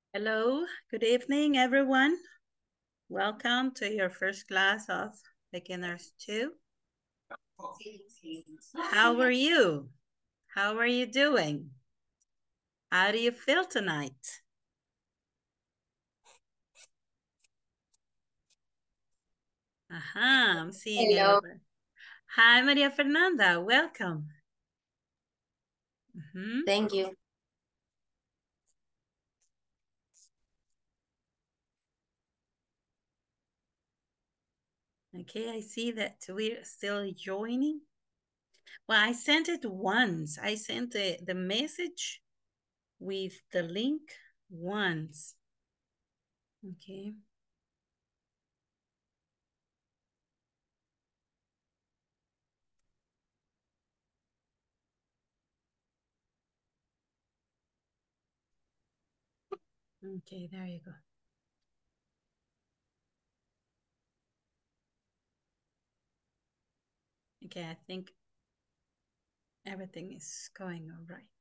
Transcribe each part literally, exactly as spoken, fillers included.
Hello, good evening, everyone. Welcome to your first class of Beginners two. How are you? How are you doing? How do you feel tonight? Uh-huh, I'm seeing Hello. everybody. Hi, Maria Fernanda, welcome. Uh-huh. Thank you. Okay, I see that we're still joining. Well, I sent it once. I sent the, the message with the link once. Okay. Okay, there you go. Okay, I think everything is going all right.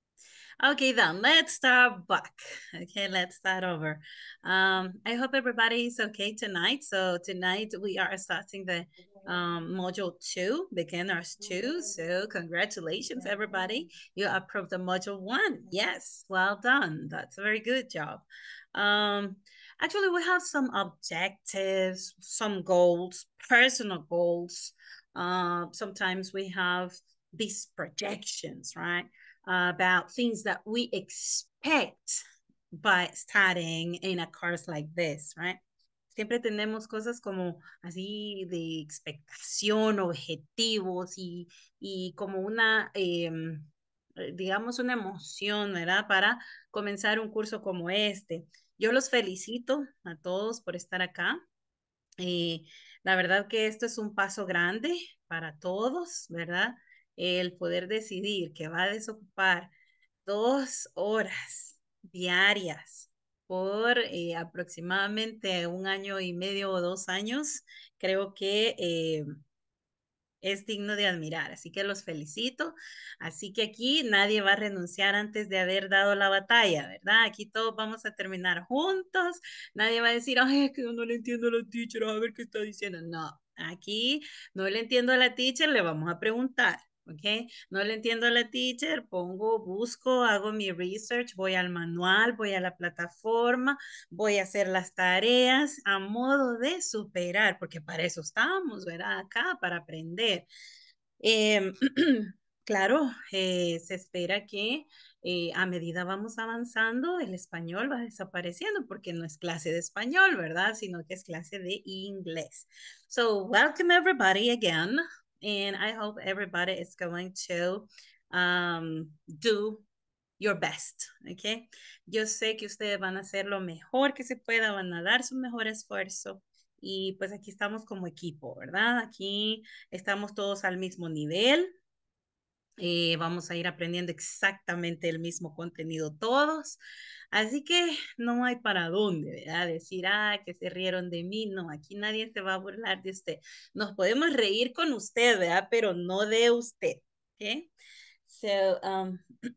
Okay, then let's start back. Okay, let's start over. Um, I hope everybody is okay tonight. So tonight we are starting the um, module two, beginners two. So congratulations, everybody. You approved the module one. Yes, well done. That's a very good job. Um, actually, we have some objectives, some goals, personal goals. Uh, sometimes we have these projections, right? Uh, about things that we expect by studying in a course like this, right? Siempre tenemos cosas como así de expectación, objetivos y, y como una, eh, digamos, una emoción, ¿verdad? Para comenzar un curso como este. Yo los felicito a todos por estar acá. Eh, la verdad que esto es un paso grande para todos, ¿verdad? El poder decidir que va a desocupar dos horas diarias por eh, aproximadamente un año y medio o dos años, creo que eh, es digno de admirar. Así que los felicito. Así que aquí nadie va a renunciar antes de haber dado la batalla, ¿verdad? Aquí todos vamos a terminar juntos. Nadie va a decir, ay, es que yo no le entiendo a la teacher, a ver qué está diciendo. No, aquí no le entiendo a la teacher, le vamos a preguntar. ¿Ok? No le entiendo a la teacher, pongo, busco, hago mi research, voy al manual, voy a la plataforma, voy a hacer las tareas a modo de superar, porque para eso estamos, ¿verdad? Acá, para aprender. Eh, claro, eh, se espera que eh, a medida vamos avanzando, el español va desapareciendo, porque no es clase de español, ¿verdad? Sino que es clase de inglés. So, welcome everybody again, and I hope everybody is going to um, do your best, ¿ok? Yo sé que ustedes van a hacer lo mejor que se pueda, van a dar su mejor esfuerzo y pues aquí estamos como equipo, ¿verdad? Aquí estamos todos al mismo nivel, eh, vamos a ir aprendiendo exactamente el mismo contenido todos, así que no hay para dónde, ¿verdad? Decir, ah, que se rieron de mí, no, aquí nadie se va a burlar de usted. Nos podemos reír con usted, ¿verdad? Pero no de usted, ¿ok? So, um,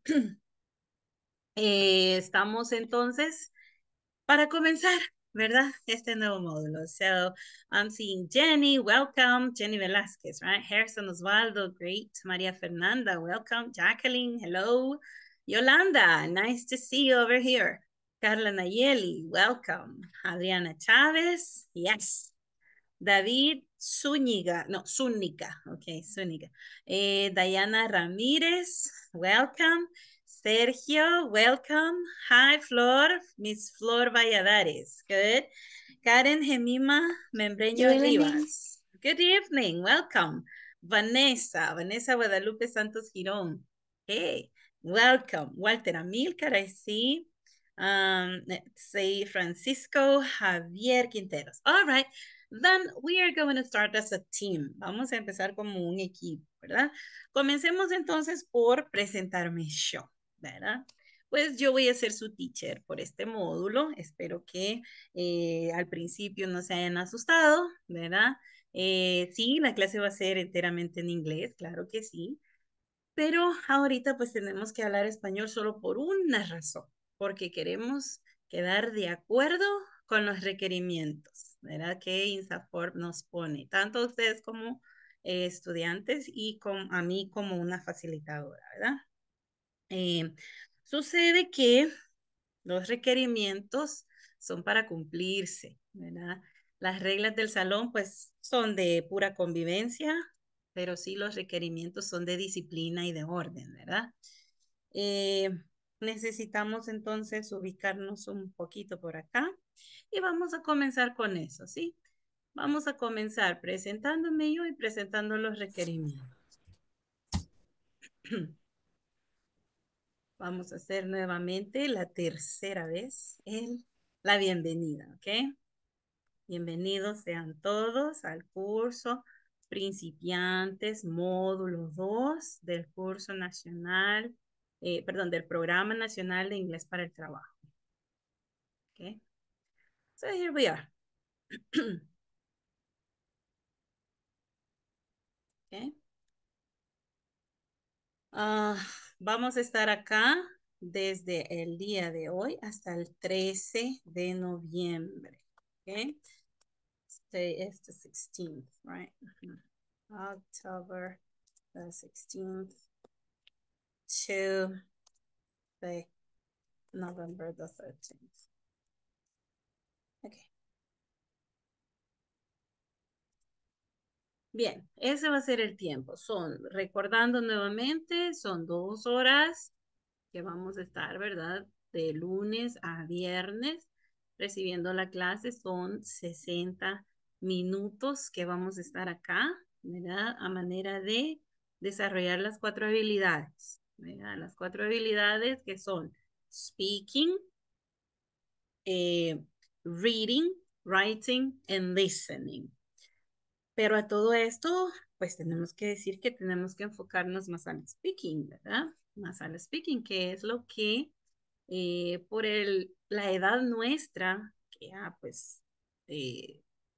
Eh, estamos entonces para comenzar, ¿verdad? Este nuevo módulo. So, I'm seeing Jenny, welcome. Jenny Velázquez, right? Harrison Osvaldo, great. Maria Fernanda, welcome. Jacqueline, hello. Yolanda, nice to see you over here. Carla Nayeli, welcome. Adriana Chávez, yes. David Zúñiga, no, Zúñiga, ok, Zúñiga. Eh, Diana Ramírez, welcome. Sergio, welcome. Hi, Flor, Miss Flor Valladares, good. Karen Gemima Membreño Good evening. Rivas, good evening, welcome. Vanessa, Vanessa Guadalupe Santos Girón, hey, welcome. Walter Amílcar, I see. Um, let's say Francisco Javier Quinteros. All right. Then we are going to start as a team. Vamos a empezar como un equipo, ¿verdad? Comencemos entonces por presentarme yo, ¿verdad? Pues yo voy a ser su teacher por este módulo. Espero que eh, al principio no se hayan asustado, ¿verdad? Eh, sí, la clase va a ser enteramente en inglés, claro que sí. Pero ahorita pues tenemos que hablar español solo por una razón, porque queremos quedar de acuerdo con los requerimientos, ¿verdad? Que INSAFORP nos pone, tanto a ustedes como eh, estudiantes y con, a mí como una facilitadora, ¿verdad? Eh, sucede que los requerimientos son para cumplirse, ¿verdad? Las reglas del salón pues son de pura convivencia, pero sí los requerimientos son de disciplina y de orden, ¿verdad? Eh, necesitamos entonces ubicarnos un poquito por acá y vamos a comenzar con eso, ¿sí? Vamos a comenzar presentándome yo y presentando los requerimientos. Vamos a hacer nuevamente la tercera vez el, la bienvenida, ¿ok? Bienvenidos sean todos al curso Principiantes Módulo dos del curso nacional, eh, perdón, del Programa Nacional de Inglés para el Trabajo. Okay. So here we are. Okay. Uh, vamos a estar acá desde el día de hoy hasta el trece de noviembre. Okay. Today is the sixteenth, right? October the sixteenth to the November the thirteenth. Okay. Bien, ese va a ser el tiempo. Son, recordando nuevamente, son dos horas que vamos a estar, ¿verdad? De lunes a viernes recibiendo la clase. Son sesenta minutos que vamos a estar acá, ¿verdad? A manera de desarrollar las cuatro habilidades, ¿verdad? Las cuatro habilidades que son speaking, eh, reading, writing, and listening. Pero a todo esto, pues tenemos que decir que tenemos que enfocarnos más al speaking, ¿verdad? Más al speaking, que es lo que eh, por el, la edad nuestra, que ya pues eh,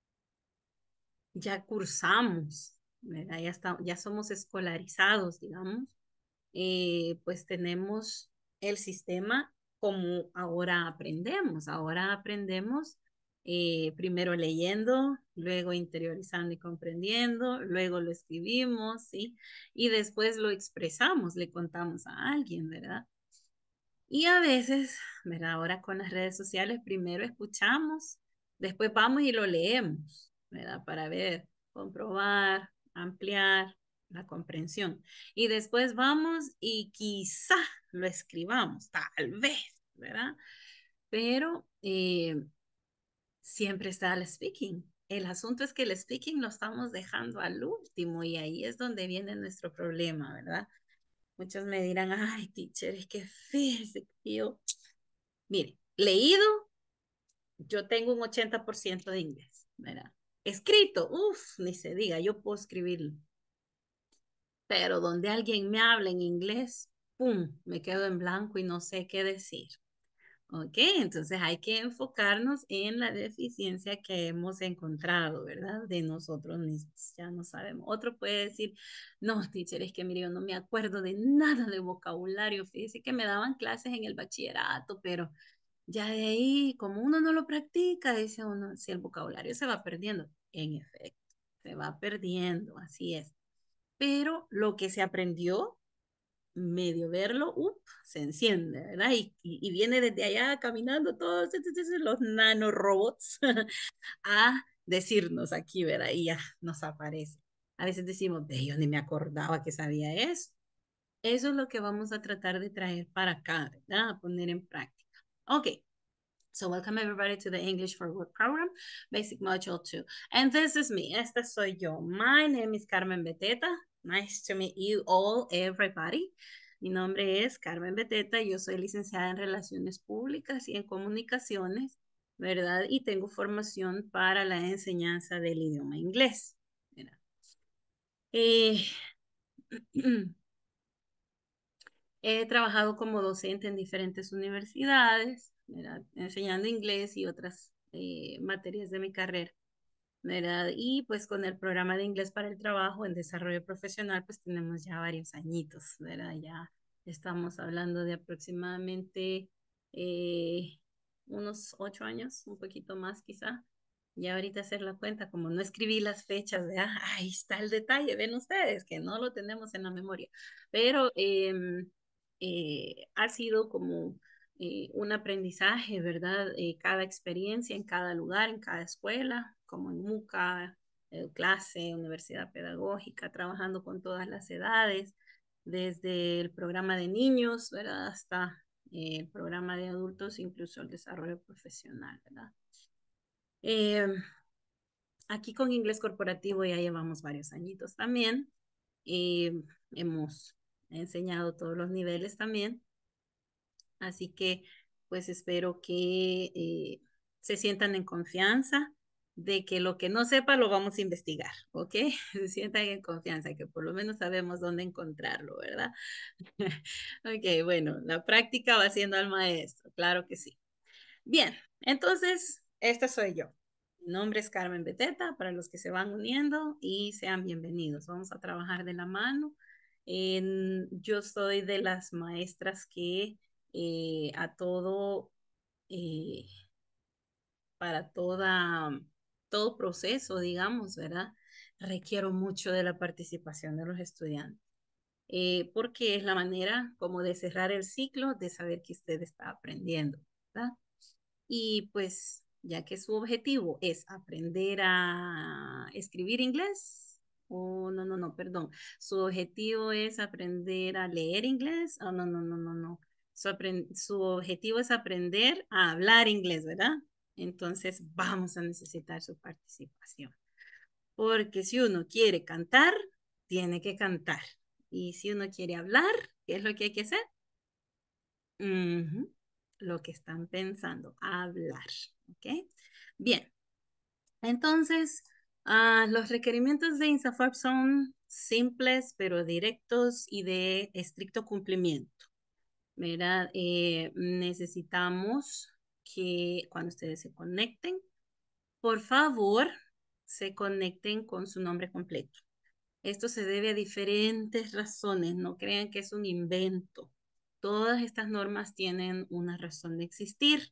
ya cursamos, ¿verdad? Ya, está, ya somos escolarizados, digamos, eh, pues tenemos el sistema como ahora aprendemos. Ahora aprendemos eh, primero leyendo, luego interiorizando y comprendiendo, luego lo escribimos, ¿sí? Y después lo expresamos, le contamos a alguien, ¿verdad? Y a veces, ¿verdad? Ahora con las redes sociales, primero escuchamos, después vamos y lo leemos, ¿verdad? Para ver, comprobar, ampliar la comprensión. Y después vamos y quizá lo escribamos, tal vez, ¿verdad? Pero eh, siempre está el speaking. El asunto es que el speaking lo estamos dejando al último y ahí es donde viene nuestro problema, ¿verdad? Muchos me dirán, ay, teacher, es que fíjese que yo, mire, leído, yo tengo un ochenta por ciento de inglés, ¿verdad? Escrito, uff, ni se diga, yo puedo escribirlo. Pero donde alguien me habla en inglés, pum, me quedo en blanco y no sé qué decir. Ok, entonces hay que enfocarnos en la deficiencia que hemos encontrado, ¿verdad? De nosotros mismos, ya no sabemos. Otro puede decir, no, teacher, es que mire, yo no me acuerdo de nada de vocabulario. Fíjese que me daban clases en el bachillerato, pero ya de ahí, como uno no lo practica, dice uno, si el vocabulario se va perdiendo. En efecto, se va perdiendo, así es. Pero lo que se aprendió medio verlo, up, se enciende, ¿verdad? Y, y, y viene desde allá caminando todos los nanorobots a decirnos aquí, ¿verdad? Y ya nos aparece. A veces decimos, de yo ni me acordaba que sabía eso. Eso es lo que vamos a tratar de traer para acá, ¿verdad? A poner en práctica. Ok. So welcome everybody to the English for Work program, Basic Module two. And this is me. Esta soy yo. My name is Carmen Beteta. Nice to meet you all, everybody. Mi nombre es Carmen Beteta. Yo soy licenciada en Relaciones Públicas y en Comunicaciones, ¿verdad? Y tengo formación para la enseñanza del idioma inglés. ¿Verdad? Eh, He trabajado como docente en diferentes universidades, ¿verdad? Enseñando inglés y otras eh, materias de mi carrera, ¿verdad? Y pues con el programa de inglés para el trabajo en desarrollo profesional, pues tenemos ya varios añitos, ¿verdad? Ya estamos hablando de aproximadamente eh, unos ocho años, un poquito más quizá. Y ahorita hacer la cuenta, como no escribí las fechas, de, ah, ahí está el detalle, ven ustedes, que no lo tenemos en la memoria. Pero eh, eh, ha sido como eh, un aprendizaje, ¿verdad? Eh, cada experiencia en cada lugar, en cada escuela, como en MUCA, eh, clase, universidad pedagógica, trabajando con todas las edades, desde el programa de niños, ¿verdad? Hasta eh, el programa de adultos, incluso el desarrollo profesional, ¿verdad? Eh, Aquí con inglés corporativo ya llevamos varios añitos también. Eh, Hemos enseñado todos los niveles también. Así que pues espero que eh, se sientan en confianza de que lo que no sepa lo vamos a investigar, ¿ok? Se sientan en confianza, que por lo menos sabemos dónde encontrarlo, ¿verdad? Ok, bueno, la práctica va siendo al maestro, claro que sí. Bien, entonces, esta soy yo. Mi nombre es Carmen Beteta, para los que se van uniendo y sean bienvenidos. Vamos a trabajar de la mano. En- yo soy de las maestras que eh, a todo, eh, para toda, todo proceso, digamos, ¿verdad? Requiero mucho de la participación de los estudiantes, eh, porque es la manera como de cerrar el ciclo, de saber que usted está aprendiendo, ¿verdad? Y pues, ya que su objetivo es aprender a escribir inglés, o no, no, no, perdón, su objetivo es aprender a leer inglés, oh, no, no, no, no, no. Su, apren- su objetivo es aprender a hablar inglés, ¿verdad? Entonces vamos a necesitar su participación. Porque si uno quiere cantar, tiene que cantar. Y si uno quiere hablar, ¿qué es lo que hay que hacer? Ujú, lo que están pensando, hablar. ¿Ok? Bien, entonces, ah, los requerimientos de INSAFORP son simples, pero directos y de estricto cumplimiento. ¿Verdad? Eh, necesitamos que cuando ustedes se conecten, por favor, se conecten con su nombre completo. Esto se debe a diferentes razones, no crean que es un invento. Todas estas normas tienen una razón de existir.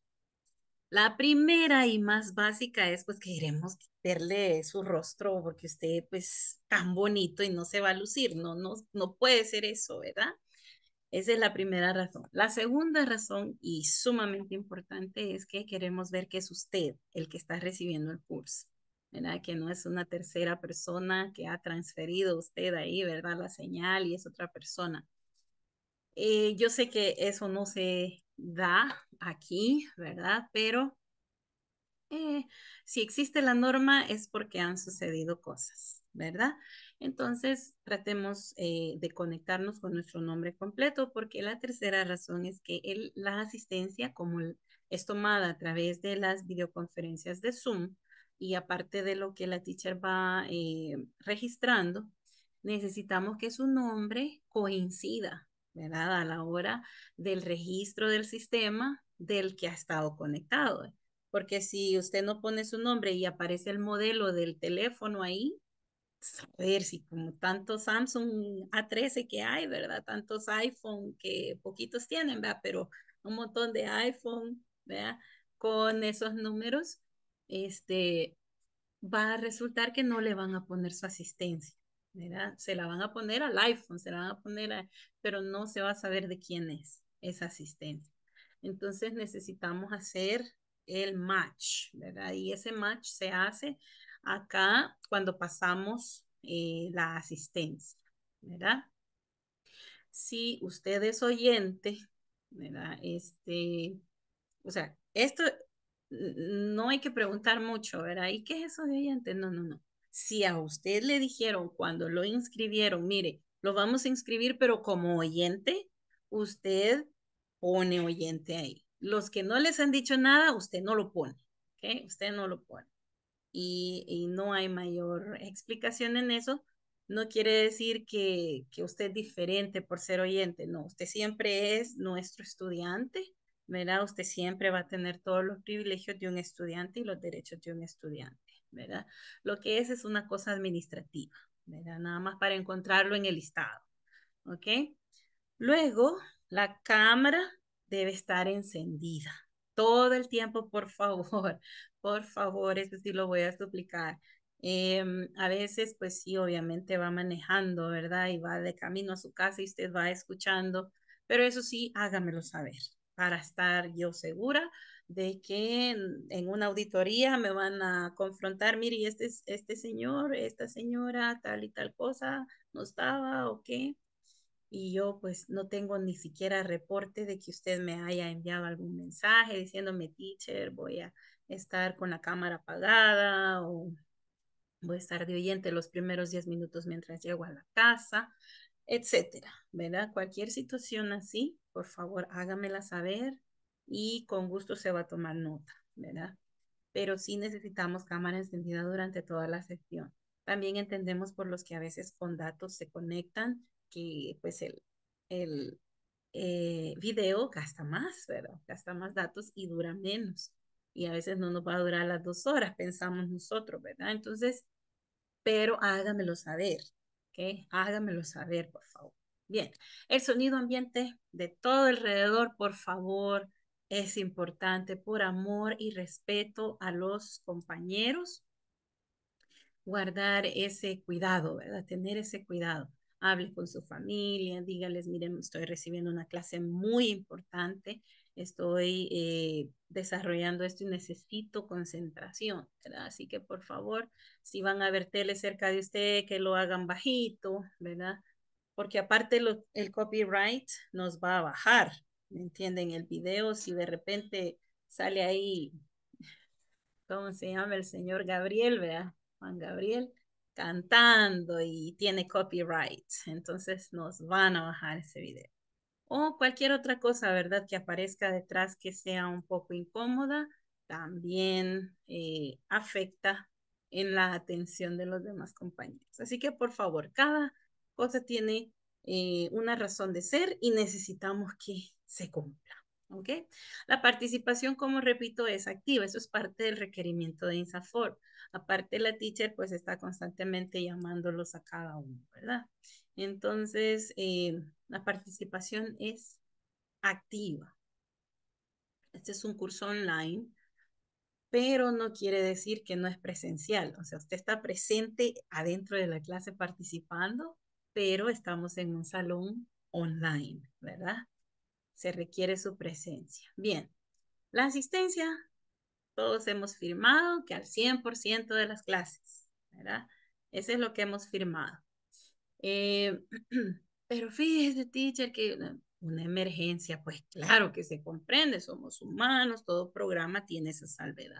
La primera y más básica es pues que queremos verle su rostro porque usted pues tan bonito y no se va a lucir, no, no, no puede ser eso, ¿verdad? Esa es la primera razón. La segunda razón y sumamente importante es que queremos ver que es usted el que está recibiendo el curso, ¿verdad? Que no es una tercera persona que ha transferido usted ahí, ¿verdad? La señal y es otra persona. Eh, yo sé que eso no se da aquí, ¿verdad? Pero eh, si existe la norma es porque han sucedido cosas, ¿verdad? Entonces, tratemos eh, de conectarnos con nuestro nombre completo, porque la tercera razón es que el, la asistencia, como el, es tomada a través de las videoconferencias de Zoom, y aparte de lo que la teacher va eh, registrando, necesitamos que su nombre coincida, ¿verdad? A la hora del registro del sistema del que ha estado conectado. Porque si usted no pone su nombre y aparece el modelo del teléfono ahí, a ver si como tantos Samsung A trece que hay, ¿verdad? Tantos iPhone que poquitos tienen, ¿verdad? Pero un montón de iPhone, ¿verdad? Con esos números, este, va a resultar que no le van a poner su asistencia, ¿verdad? Se la van a poner al iPhone, se la van a poner a, pero no se va a saber de quién es esa asistencia. Entonces necesitamos hacer el match, ¿verdad? Y ese match se hace acá cuando pasamos eh, la asistencia, ¿verdad? Si usted es oyente, ¿verdad? Este, o sea, esto no hay que preguntar mucho, ¿verdad? ¿Y qué es eso de oyente? No, no, no. Si a usted le dijeron cuando lo inscribieron, mire, lo vamos a inscribir, pero como oyente, usted pone oyente ahí. Los que no les han dicho nada, usted no lo pone, ¿ok? Usted no lo pone y, y no hay mayor explicación en eso. No quiere decir que, que usted es diferente por ser oyente, no, usted siempre es nuestro estudiante, ¿verdad? Usted siempre va a tener todos los privilegios de un estudiante y los derechos de un estudiante, ¿verdad? Lo que es es una cosa administrativa, ¿verdad? Nada más para encontrarlo en el listado, ¿ok? Luego, la cámara debe estar encendida, todo el tiempo, por favor, por favor, eso sí lo voy a suplicar. Em, a veces, pues sí, obviamente va manejando, ¿verdad? Y va de camino a su casa y usted va escuchando, pero eso sí, hágamelo saber para estar yo segura de que en, en una auditoría me van a confrontar, mire, y este, este señor, esta señora, tal y tal cosa, no estaba o qué, y yo pues no tengo ni siquiera reporte de que usted me haya enviado algún mensaje diciéndome, teacher, voy a estar con la cámara apagada o voy a estar de oyente los primeros diez minutos mientras llego a la casa, etcétera, ¿verdad? Cualquier situación así, por favor, hágamela saber y con gusto se va a tomar nota, ¿verdad? Pero sí necesitamos cámara encendida durante toda la sesión. También entendemos por los que a veces con datos se conectan que pues el, el eh, video gasta más, ¿verdad? Gasta más datos y dura menos. Y a veces no nos va a durar las dos horas, pensamos nosotros, ¿verdad? Entonces, pero hágamelo saber, ¿ok? Hágamelo saber, por favor. Bien, el sonido ambiente de todo alrededor, por favor, es importante por amor y respeto a los compañeros guardar ese cuidado, ¿verdad? Tener ese cuidado. Hable con su familia, dígales, miren, estoy recibiendo una clase muy importante, estoy eh, desarrollando esto y necesito concentración, ¿verdad? Así que por favor, si van a ver tele cerca de usted, que lo hagan bajito, ¿verdad? Porque aparte lo, el copyright nos va a bajar, ¿me entienden? El video, si de repente sale ahí, ¿cómo se llama? El señor Gabriel, ¿verdad? Juan Gabriel, cantando y tiene copyright. Entonces nos van a bajar ese video. O cualquier otra cosa, ¿verdad? Que aparezca detrás que sea un poco incómoda, también eh, afecta en la atención de los demás compañeros. Así que por favor, cada cosa tiene eh, una razón de ser y necesitamos que se cumpla. ¿Ok? La participación, como repito, es activa. Eso es parte del requerimiento de INSAFORP. Aparte, la teacher pues está constantemente llamándolos a cada uno, ¿verdad? Entonces, eh, la participación es activa. Este es un curso online, pero no quiere decir que no es presencial. O sea, usted está presente adentro de la clase participando, pero estamos en un salón online, ¿verdad? Se requiere su presencia. Bien, la asistencia, todos hemos firmado que al cien por ciento de las clases, ¿verdad? Eso es lo que hemos firmado. Eh, pero fíjese, teacher, que una, una emergencia, pues claro que se comprende, somos humanos, todo programa tiene esa salvedad.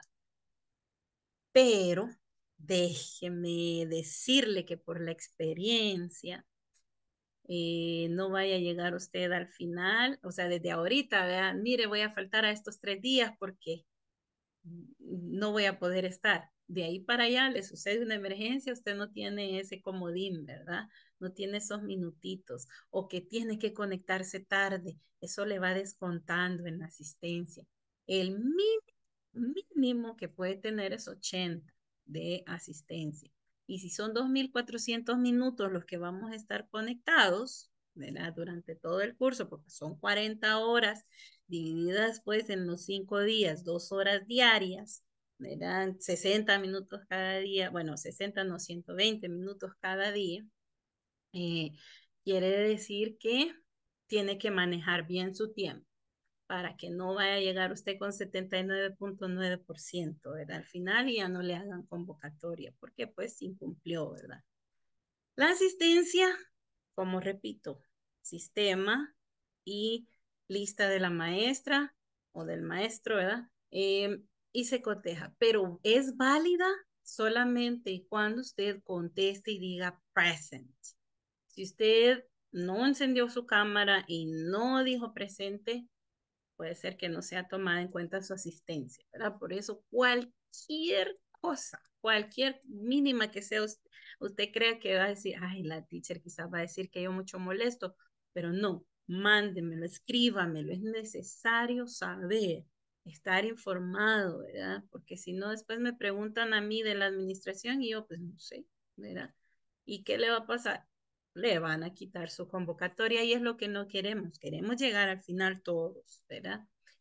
Pero déjeme decirle que por la experiencia, eh, no vaya a llegar usted al final, o sea, desde ahorita, vean, mire, voy a faltar a estos tres días porque no voy a poder estar. De ahí para allá le sucede una emergencia, usted no tiene ese comodín, ¿verdad? No tiene esos minutitos o que tiene que conectarse tarde. Eso le va descontando en la asistencia. El mínimo, mínimo que puede tener es ochenta de asistencia. Y si son dos mil cuatrocientos minutos los que vamos a estar conectados, ¿verdad? Durante todo el curso, porque son cuarenta horas divididas pues en los cinco días, dos horas diarias, ¿verdad? sesenta minutos cada día, bueno, sesenta no, ciento veinte minutos cada día, eh, quiere decir que tiene que manejar bien su tiempo para que no vaya a llegar usted con setenta y nueve punto nueve por ciento, ¿verdad? Al final y ya no le hagan convocatoria, porque pues incumplió, ¿verdad? La asistencia, como repito, sistema y lista de la maestra o del maestro, ¿verdad? Eh, y se coteja, pero es válida solamente cuando usted conteste y diga present. Si usted no encendió su cámara y no dijo presente, puede ser que no sea tomada en cuenta su asistencia, ¿verdad? Por eso cualquier cosa, cualquier mínima que sea usted, usted crea que va a decir, ay, la teacher quizás va a decir que yo mucho molesto, pero no, mándemelo, escríbamelo, es necesario saber, estar informado, ¿verdad? Porque si no, después me preguntan a mí de la administración y yo, pues no sé, ¿verdad? ¿Y qué le va a pasar? Le van a quitar su convocatoria y es lo que no queremos. Queremos llegar al final todos, ¿verdad?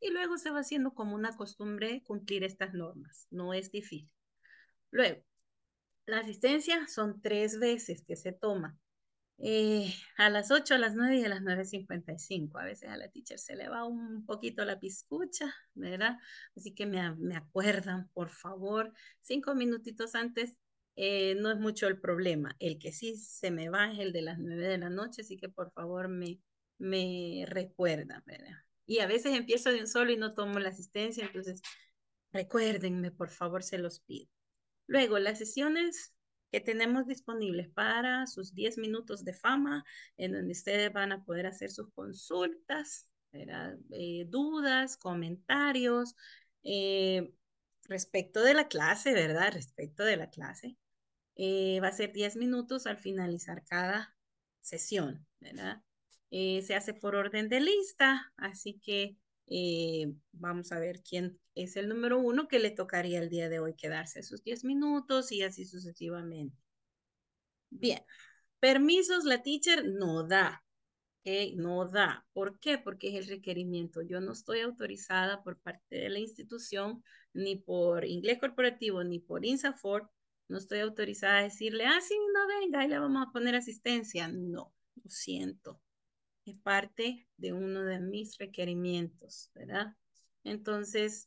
y luego se va haciendo como una costumbre cumplir estas normas. No es difícil. Luego, la asistencia son tres veces que se toma. Eh, a las ocho, a las nueve y a las nueve cincuenta y cinco. A veces a la teacher se le va un poquito la piscucha, ¿verdad? Así que me, me acuerdan, por favor, cinco minutitos antes. Eh, no es mucho el problema. El que sí se me va es el de las nueve de la noche, así que por favor me, me recuerdan, ¿verdad? Y a veces empiezo de un solo y no tomo la asistencia, entonces recuérdenme, por favor, se los pido. Luego, las sesiones que tenemos disponibles para sus diez minutos de fama, en donde ustedes van a poder hacer sus consultas, eh, dudas, comentarios, eh, respecto de la clase, ¿verdad? Respecto de la clase. Eh, va a ser diez minutos al finalizar cada sesión, ¿verdad? Eh, se hace por orden de lista, así que eh, vamos a ver quién es el número uno que le tocaría el día de hoy quedarse sus diez minutos y así sucesivamente. Bien, permisos la teacher no da, ¿ok? No da. ¿Por qué? Porque es el requerimiento. Yo no estoy autorizada por parte de la institución, ni por Inglés Corporativo, ni por INSAFORP. No estoy autorizada a decirle, ah, sí, no venga, ahí le vamos a poner asistencia. No, lo siento. Es parte de uno de mis requerimientos, ¿verdad? Entonces,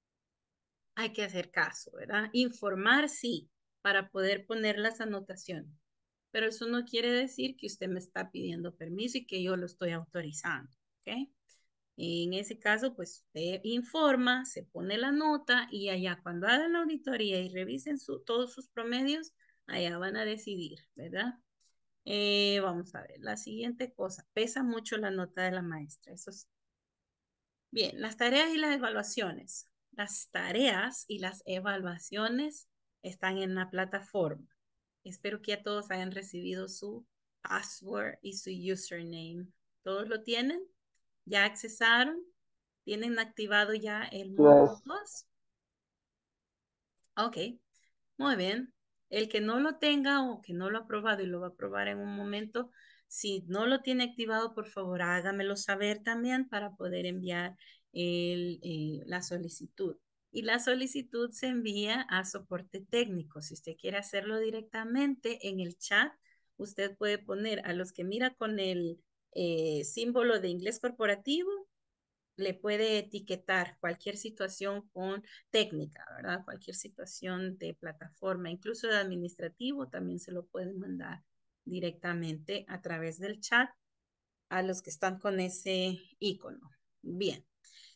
hay que hacer caso, ¿verdad? Informar, sí, para poder poner las anotaciones. Pero eso no quiere decir que usted me está pidiendo permiso y que yo lo estoy autorizando, ¿ok? En ese caso, pues usted informa, se pone la nota y allá cuando hagan la auditoría y revisen su, todos sus promedios, allá van a decidir, ¿verdad? Eh, vamos a ver, la siguiente cosa, pesa mucho la nota de la maestra, eso sí. Bien, las tareas y las evaluaciones. Las tareas y las evaluaciones están en la plataforma. Espero que ya todos hayan recibido su password y su username. ¿Todos lo tienen? ¿Ya accesaron? ¿Tienen activado ya el módulo Yes. dos? Ok, muy bien. El que no lo tenga o que no lo ha probado y lo va a probar en un momento, si no lo tiene activado, por favor, hágamelo saber también para poder enviar el, eh, la solicitud. Y la solicitud se envía a soporte técnico. Si usted quiere hacerlo directamente en el chat, usted puede poner a los que mira con el eh, símbolo de inglés corporativo, le puede etiquetar cualquier situación con técnica, ¿verdad? Cualquier situación de plataforma, incluso de administrativo, también se lo pueden mandar directamente a través del chat a los que están con ese icono. Bien.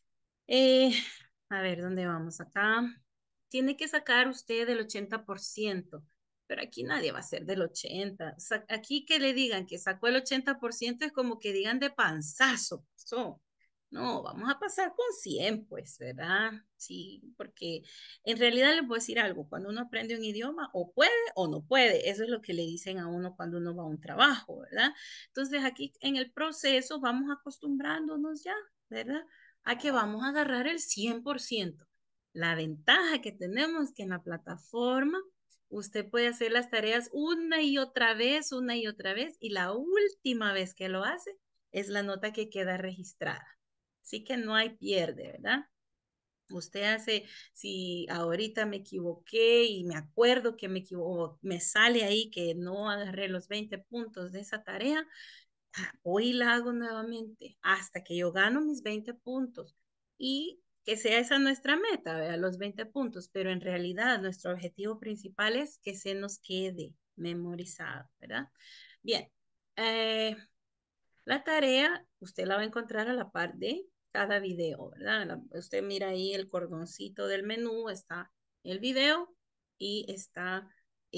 Eh, a ver, ¿dónde vamos acá? Tiene que sacar usted el ochenta por ciento, pero aquí nadie va a ser del ochenta. Sa- Aquí que le digan que sacó el ochenta por ciento es como que digan de panzazo. Pasó. No, vamos a pasar con cien, pues, ¿verdad? Sí, porque en realidad les voy a decir algo. Cuando uno aprende un idioma, o puede o no puede. Eso es lo que le dicen a uno cuando uno va a un trabajo, ¿verdad? Entonces aquí en el proceso vamos acostumbrándonos ya, ¿verdad? A que vamos a agarrar el cien por ciento. La ventaja que tenemos es que en la plataforma usted puede hacer las tareas una y otra vez, una y otra vez, y la última vez que lo hace es la nota que queda registrada. Así que no hay pierde, ¿verdad? Usted hace, si ahorita me equivoqué y me acuerdo que me equivoco, me sale ahí que no agarré los veinte puntos de esa tarea, hoy la hago nuevamente hasta que yo gano mis veinte puntos y que sea esa nuestra meta, ¿verdad? Los veinte puntos, pero en realidad nuestro objetivo principal es que se nos quede memorizado, ¿verdad? Bien, eh, la tarea usted la va a encontrar a la par de cada video, ¿verdad? La, usted mira ahí el cordoncito del menú, está el video y está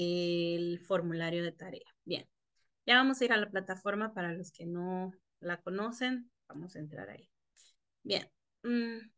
el formulario de tarea. Bien. Ya vamos a ir a la plataforma para los que no la conocen. Vamos a entrar ahí. Bien. Mm,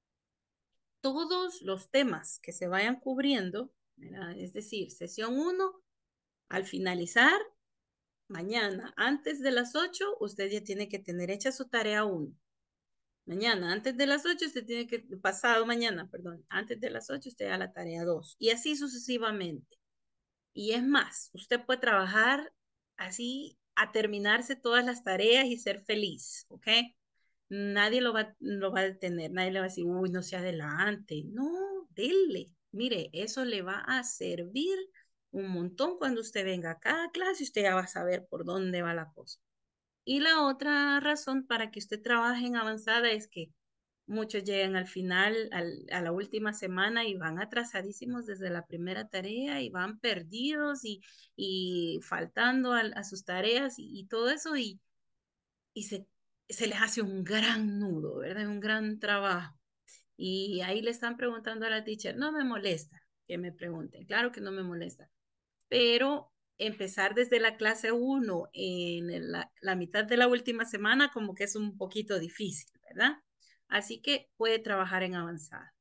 todos los temas que se vayan cubriendo, ¿verdad? Es decir, sesión uno, al finalizar, mañana, antes de las ocho, usted ya tiene que tener hecha su tarea uno. Mañana, antes de las ocho, usted tiene que, pasado mañana, perdón, antes de las ocho, usted a la tarea dos. Y así sucesivamente. Y es más, usted puede trabajar así a terminarse todas las tareas y ser feliz, ¿ok? nadie lo va, lo va a detener, nadie le va a decir, uy, no se adelante. No, dele. Mire, eso le va a servir un montón cuando usted venga a cada clase, usted ya va a saber por dónde va la cosa. Y la otra razón para que usted trabaje en avanzada es que muchos llegan al final, al, a la última semana y van atrasadísimos desde la primera tarea y van perdidos y, y faltando a, a sus tareas y, y todo eso y, y se, se les hace un gran nudo, ¿verdad? Un gran trabajo. Y ahí le están preguntando a la teacher, no me molesta que me pregunten, claro que no me molesta, pero empezar desde la clase uno en la, la mitad de la última semana como que es un poquito difícil, ¿verdad? Así que puede trabajar en avanzada.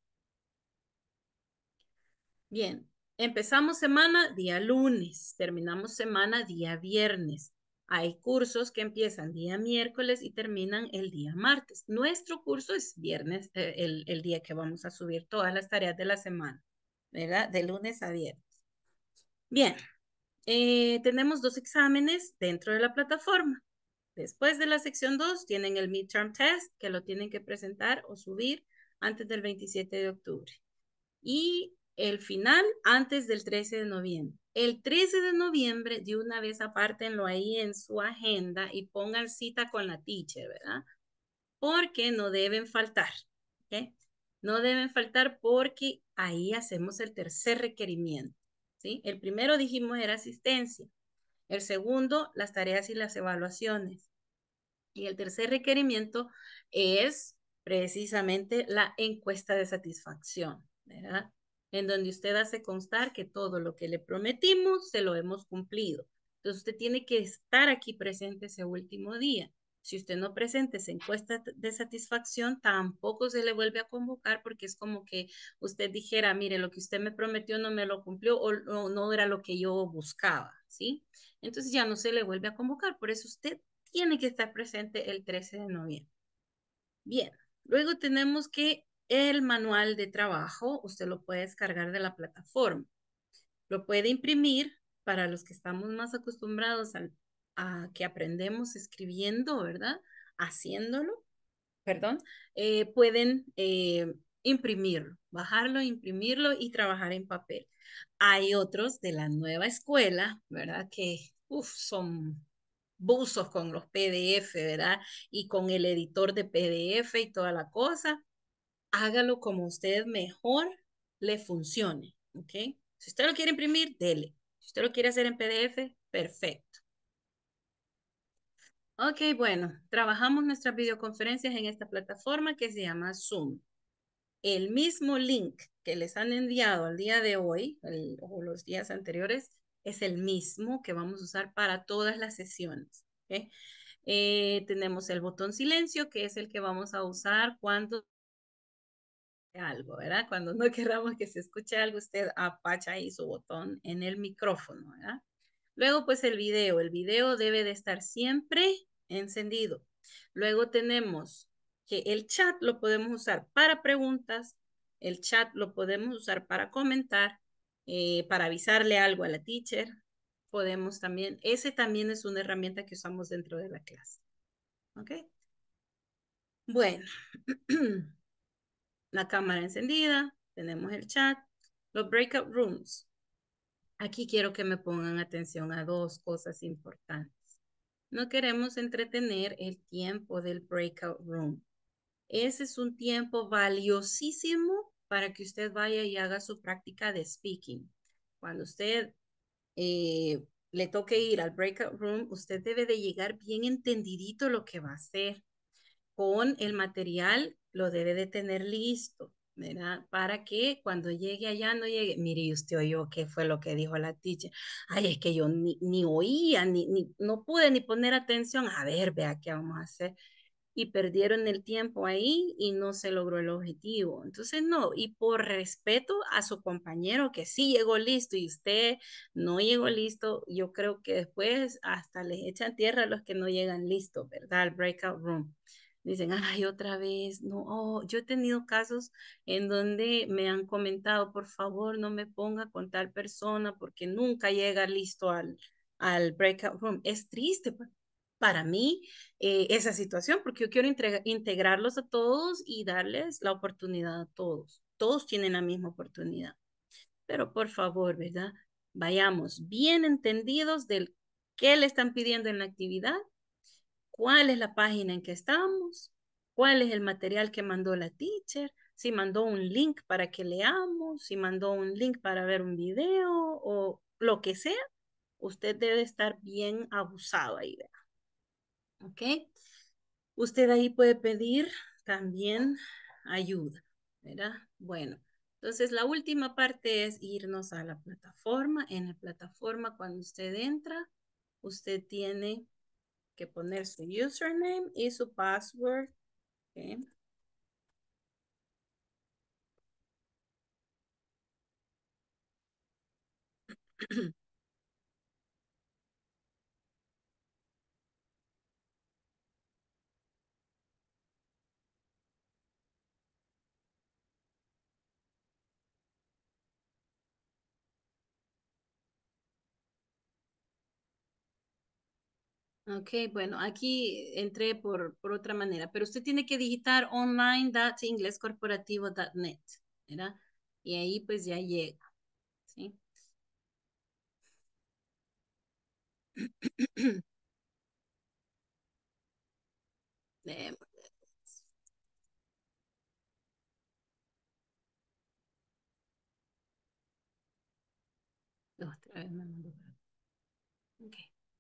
Bien, empezamos semana día lunes, terminamos semana día viernes. Hay cursos que empiezan día miércoles y terminan el día martes. Nuestro curso es viernes, eh, el, el día que vamos a subir todas las tareas de la semana, ¿verdad? De lunes a viernes. Bien, eh, tenemos dos exámenes dentro de la plataforma. Después de la sección dos tienen el midterm test que lo tienen que presentar o subir antes del veintisiete de octubre. Y el final antes del trece de noviembre. El trece de noviembre, de una vez apártenlo ahí en su agenda y pongan cita con la teacher, ¿verdad? Porque no deben faltar, ¿ok? No deben faltar porque ahí hacemos el tercer requerimiento, ¿sí? El primero dijimos era asistencia. El segundo, las tareas y las evaluaciones. Y el tercer requerimiento es precisamente la encuesta de satisfacción, ¿verdad? En donde usted hace constar que todo lo que le prometimos se lo hemos cumplido. Entonces usted tiene que estar aquí presente ese último día. Si usted no presenta esa encuesta de satisfacción, tampoco se le vuelve a convocar porque es como que usted dijera, mire, lo que usted me prometió no me lo cumplió o, o no era lo que yo buscaba, ¿sí? Entonces ya no se le vuelve a convocar. Por eso usted tiene que estar presente el trece de noviembre. Bien, luego tenemos que el manual de trabajo, usted lo puede descargar de la plataforma. Lo puede imprimir para los que estamos más acostumbrados al, a que aprendemos escribiendo, ¿verdad? Haciéndolo, perdón, eh, pueden eh, imprimirlo, bajarlo, imprimirlo y trabajar en papel. Hay otros de la nueva escuela, ¿verdad? Que uf, son buzos con los P D F, ¿verdad? Y con el editor de P D F y toda la cosa. Hágalo como usted mejor le funcione, ¿ok? Si usted lo quiere imprimir, dele. Si usted lo quiere hacer en P D F, perfecto. Ok, bueno, trabajamos nuestras videoconferencias en esta plataforma que se llama Zoom. El mismo link que les han enviado al día de hoy el, o los días anteriores es el mismo que vamos a usar para todas las sesiones. ¿Okay? Eh, tenemos el botón silencio, que es el que vamos a usar cuando algo, ¿verdad? Cuando no queramos que se escuche algo, usted apacha ahí su botón en el micrófono, ¿verdad? Luego, pues el video. El video debe de estar siempre encendido. Luego tenemos que el chat lo podemos usar para preguntas, el chat lo podemos usar para comentar, eh, para avisarle algo a la teacher. Podemos también, ese también es una herramienta que usamos dentro de la clase. ¿Ok? Bueno, la cámara encendida, tenemos el chat, los breakout rooms. Aquí quiero que me pongan atención a dos cosas importantes. No queremos entretener el tiempo del breakout room. Ese es un tiempo valiosísimo para que usted vaya y haga su práctica de speaking. Cuando usted eh, le toque ir al breakout room, usted debe de llegar bien entendidito lo que va a hacer. Con el material lo debe de tener listo, ¿verdad? Para que cuando llegue allá no llegue, mire, y usted oyó qué fue lo que dijo la teacher. Ay, es que yo ni, ni oía, ni, ni, no pude ni poner atención. A ver, vea qué vamos a hacer. Y perdieron el tiempo ahí y no se logró el objetivo. Entonces, no, y por respeto a su compañero que sí llegó listo y usted no llegó listo, yo creo que después hasta les echan tierra a los que no llegan listos, ¿verdad? Al breakout room. Dicen, ay, otra vez, no, oh, yo he tenido casos en donde me han comentado, por favor, no me ponga con tal persona porque nunca llega listo al, al breakout room. Es triste, pues, para mí eh, esa situación, porque yo quiero integrarlos a todos y darles la oportunidad a todos. Todos tienen la misma oportunidad. Pero por favor, ¿verdad? Vayamos bien entendidos del qué le están pidiendo en la actividad, cuál es la página en que estamos, cuál es el material que mandó la teacher, si mandó un link para que leamos, si mandó un link para ver un video o lo que sea, usted debe estar bien abusado ahí, ¿verdad? ¿Ok? Usted ahí puede pedir también ayuda, ¿verdad? Bueno, entonces la última parte es irnos a la plataforma. En la plataforma, cuando usted entra, usted tiene que poner su username y su password. ¿Okay? Ok, bueno, aquí entré por, por otra manera, pero usted tiene que digitar online punto inglescorporativo punto net, ¿verdad? Y ahí pues ya llega, ¿sí? Eh, otra vez me mandó. Ok,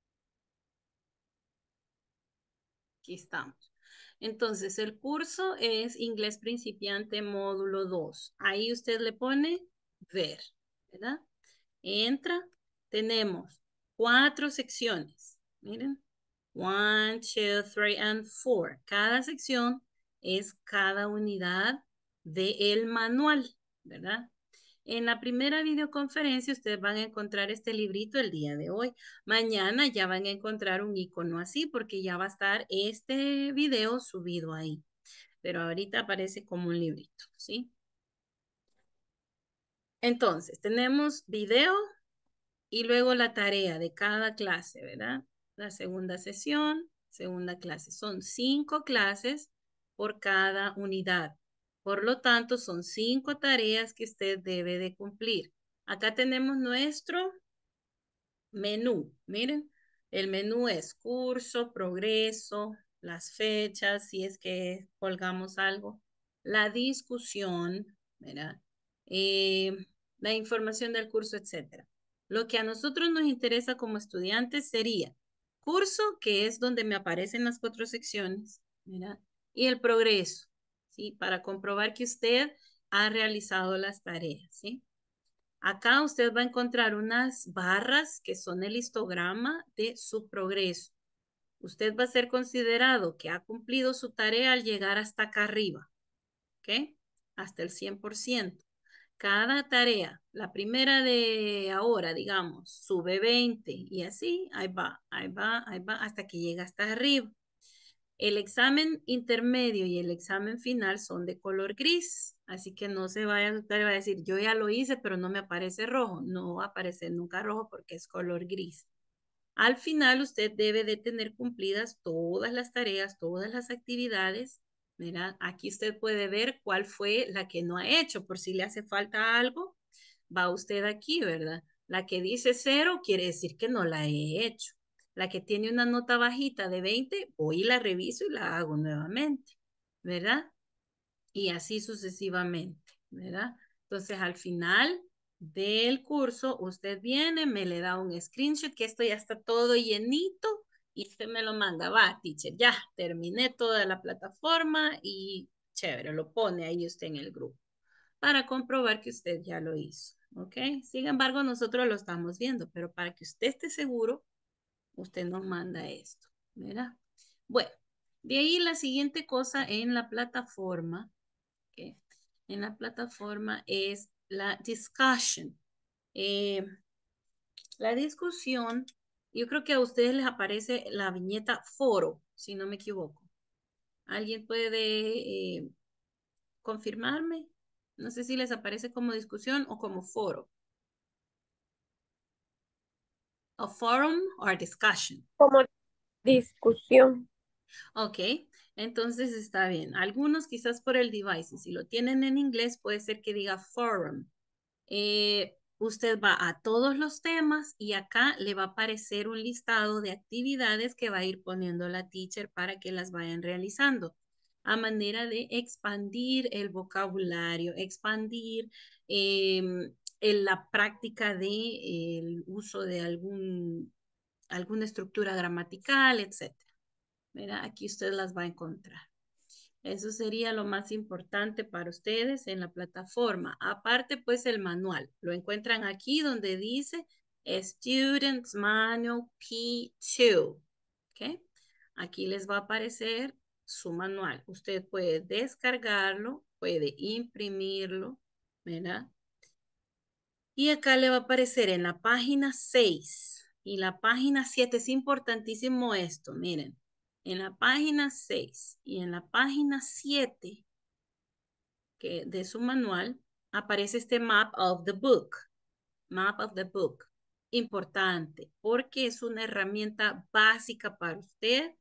aquí estamos. Entonces, el curso es Inglés Principiante Módulo dos. Ahí usted le pone ver, ¿verdad? Entra, tenemos cuatro secciones. Miren, one, two, three, and four. Cada sección es cada unidad del manual, ¿verdad? En la primera videoconferencia ustedes van a encontrar este librito el día de hoy. Mañana ya van a encontrar un icono así porque ya va a estar este video subido ahí. Pero ahorita aparece como un librito, ¿sí? Entonces, tenemos video y luego la tarea de cada clase, ¿verdad? La segunda sesión, segunda clase. Son cinco clases por cada unidad. Por lo tanto, son cinco tareas que usted debe de cumplir. Acá tenemos nuestro menú. Miren, el menú es curso, progreso, las fechas, si es que colgamos algo, la discusión, ¿verdad? Eh, la información del curso, etcétera. Lo que a nosotros nos interesa como estudiantes sería curso, que es donde me aparecen las cuatro secciones, ¿verdad? Y el progreso, ¿sí? Para comprobar que usted ha realizado las tareas, ¿sí? Acá usted va a encontrar unas barras que son el histograma de su progreso. Usted va a ser considerado que ha cumplido su tarea al llegar hasta acá arriba, ¿ok? Hasta el cien por ciento. Cada tarea, la primera de ahora, digamos, sube veinte y así, ahí va, ahí va, ahí va, hasta que llega hasta arriba. El examen intermedio y el examen final son de color gris, así que no se vaya a asustar y va a decir, yo ya lo hice, pero no me aparece rojo. No va a aparecer nunca rojo porque es color gris. Al final usted debe de tener cumplidas todas las tareas, todas las actividades. Mira, aquí usted puede ver cuál fue la que no ha hecho, por si le hace falta algo, va usted aquí, ¿verdad? La que dice cero quiere decir que no la he hecho. La que tiene una nota bajita de veinte, voy y la reviso y la hago nuevamente, ¿verdad? Y así sucesivamente, ¿verdad? Entonces, al final del curso, usted viene, me le da un screenshot que esto ya está todo llenito y usted me lo manda. Va, teacher, ya terminé toda la plataforma y chévere, lo pone ahí usted en el grupo para comprobar que usted ya lo hizo, ¿ok? Sin embargo, nosotros lo estamos viendo, pero para que usted esté seguro, usted nos manda esto, ¿verdad? Bueno, de ahí la siguiente cosa en la plataforma, ¿ok? En la plataforma es la discussion. Eh, la discusión, yo creo que a ustedes les aparece la viñeta foro, si no me equivoco. ¿Alguien puede eh, confirmarme? No sé si les aparece como discusión o como foro. A forum or discussion. Discusión. Ok, entonces está bien. Algunos quizás por el device, si lo tienen en inglés puede ser que diga forum. Eh, usted va a todos los temas y acá le va a aparecer un listado de actividades que va a ir poniendo la teacher para que las vayan realizando a manera de expandir el vocabulario, expandir eh, en la práctica de eh, el uso de algún, alguna estructura gramatical, etcétera. Mira, aquí usted las va a encontrar. Eso sería lo más importante para ustedes en la plataforma. Aparte, pues el manual. Lo encuentran aquí donde dice Students Manual P dos. ¿Ok? Aquí les va a aparecer su manual. Usted puede descargarlo, puede imprimirlo, ¿verdad? Y acá le va a aparecer en la página seis y la página siete. Es importantísimo esto, miren. En la página seis y en la página siete que de su manual aparece este map of the book. Map of the book. Importante, porque es una herramienta básica para usted,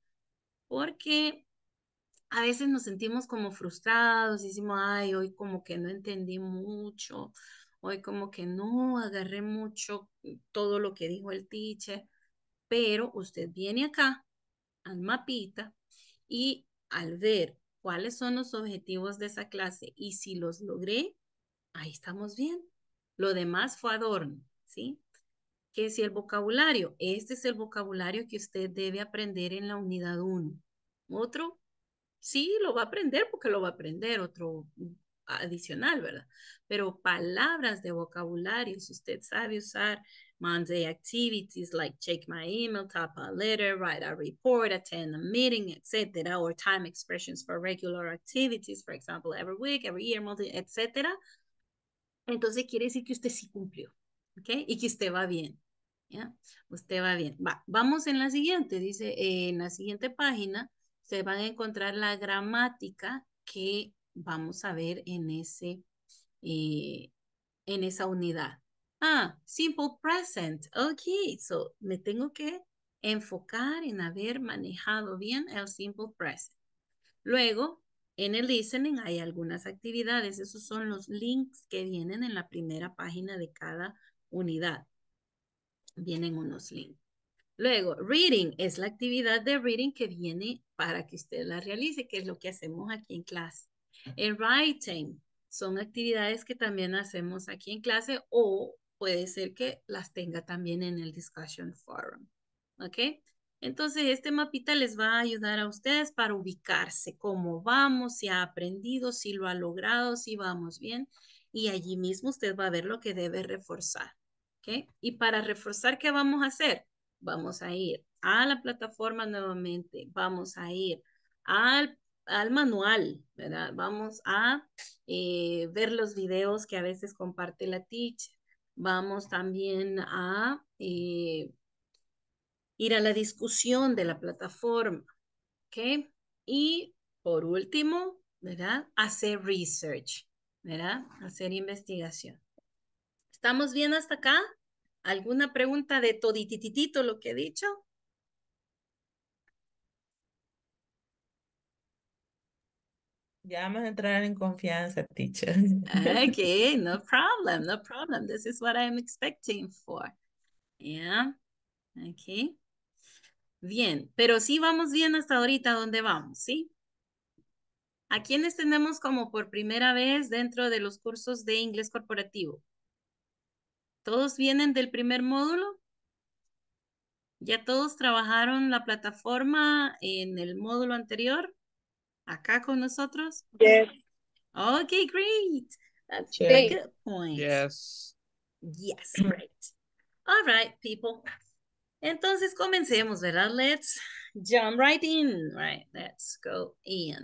porque a veces nos sentimos como frustrados, decimos, ay, hoy como que no entendí mucho, hoy como que no agarré mucho todo lo que dijo el teacher, pero usted viene acá al mapita y al ver cuáles son los objetivos de esa clase y si los logré, ahí estamos bien. Lo demás fue adorno, ¿sí? Que si el vocabulario, este es el vocabulario que usted debe aprender en la unidad uno. Otro, sí, lo va a aprender porque lo va a aprender, otro adicional, ¿verdad? Pero palabras de vocabulario, si usted sabe usar Monday activities like check my email, type a letter, write a report, attend a meeting, etcétera, or time expressions for regular activities, for example, every week, every year, monthly, etcétera. Entonces quiere decir que usted sí cumplió, ¿ok? Y que usted va bien, ¿ya? Usted va bien. Va, vamos en la siguiente, dice, eh, en la siguiente página se van a encontrar la gramática que vamos a ver en ese, eh, en esa unidad. Ah, simple present. Ok, so me tengo que enfocar en haber manejado bien el simple present. Luego, en el listening hay algunas actividades. Esos son los links que vienen en la primera página de cada unidad. Vienen unos links. Luego, reading es la actividad de reading que viene para que usted la realice, que es lo que hacemos aquí en clase. El writing son actividades que también hacemos aquí en clase o puede ser que las tenga también en el discussion forum. ¿Ok? Entonces, este mapita les va a ayudar a ustedes para ubicarse, cómo vamos, si ha aprendido, si lo ha logrado, si vamos bien. Y allí mismo usted va a ver lo que debe reforzar. ¿Ok? Y para reforzar, ¿qué vamos a hacer? Vamos a ir a la plataforma nuevamente, vamos a ir al, al manual, ¿verdad? Vamos a eh, ver los videos que a veces comparte la teacher. Vamos también a eh, ir a la discusión de la plataforma, ¿ok? Y por último, ¿verdad? Hacer research, ¿verdad? Hacer investigación. ¿Estamos bien hasta acá? ¿Alguna pregunta de todititito lo que he dicho? Ya vamos a entrar en confianza, teacher. Okay, no problem, no problem. This is what I'm expecting for. Yeah, okay. Bien, pero sí vamos bien hasta ahorita donde vamos, ¿sí? ¿A quiénes tenemos como por primera vez dentro de los cursos de inglés corporativo? ¿Todos vienen del primer módulo? ¿Ya todos trabajaron la plataforma en el módulo anterior? ¿Acá con nosotros? Yes. Okay, great. That's a Sí. good point. Yes. Yes, great. All right, people. Entonces comencemos, ¿verdad? Let's jump right in. Right, let's go in.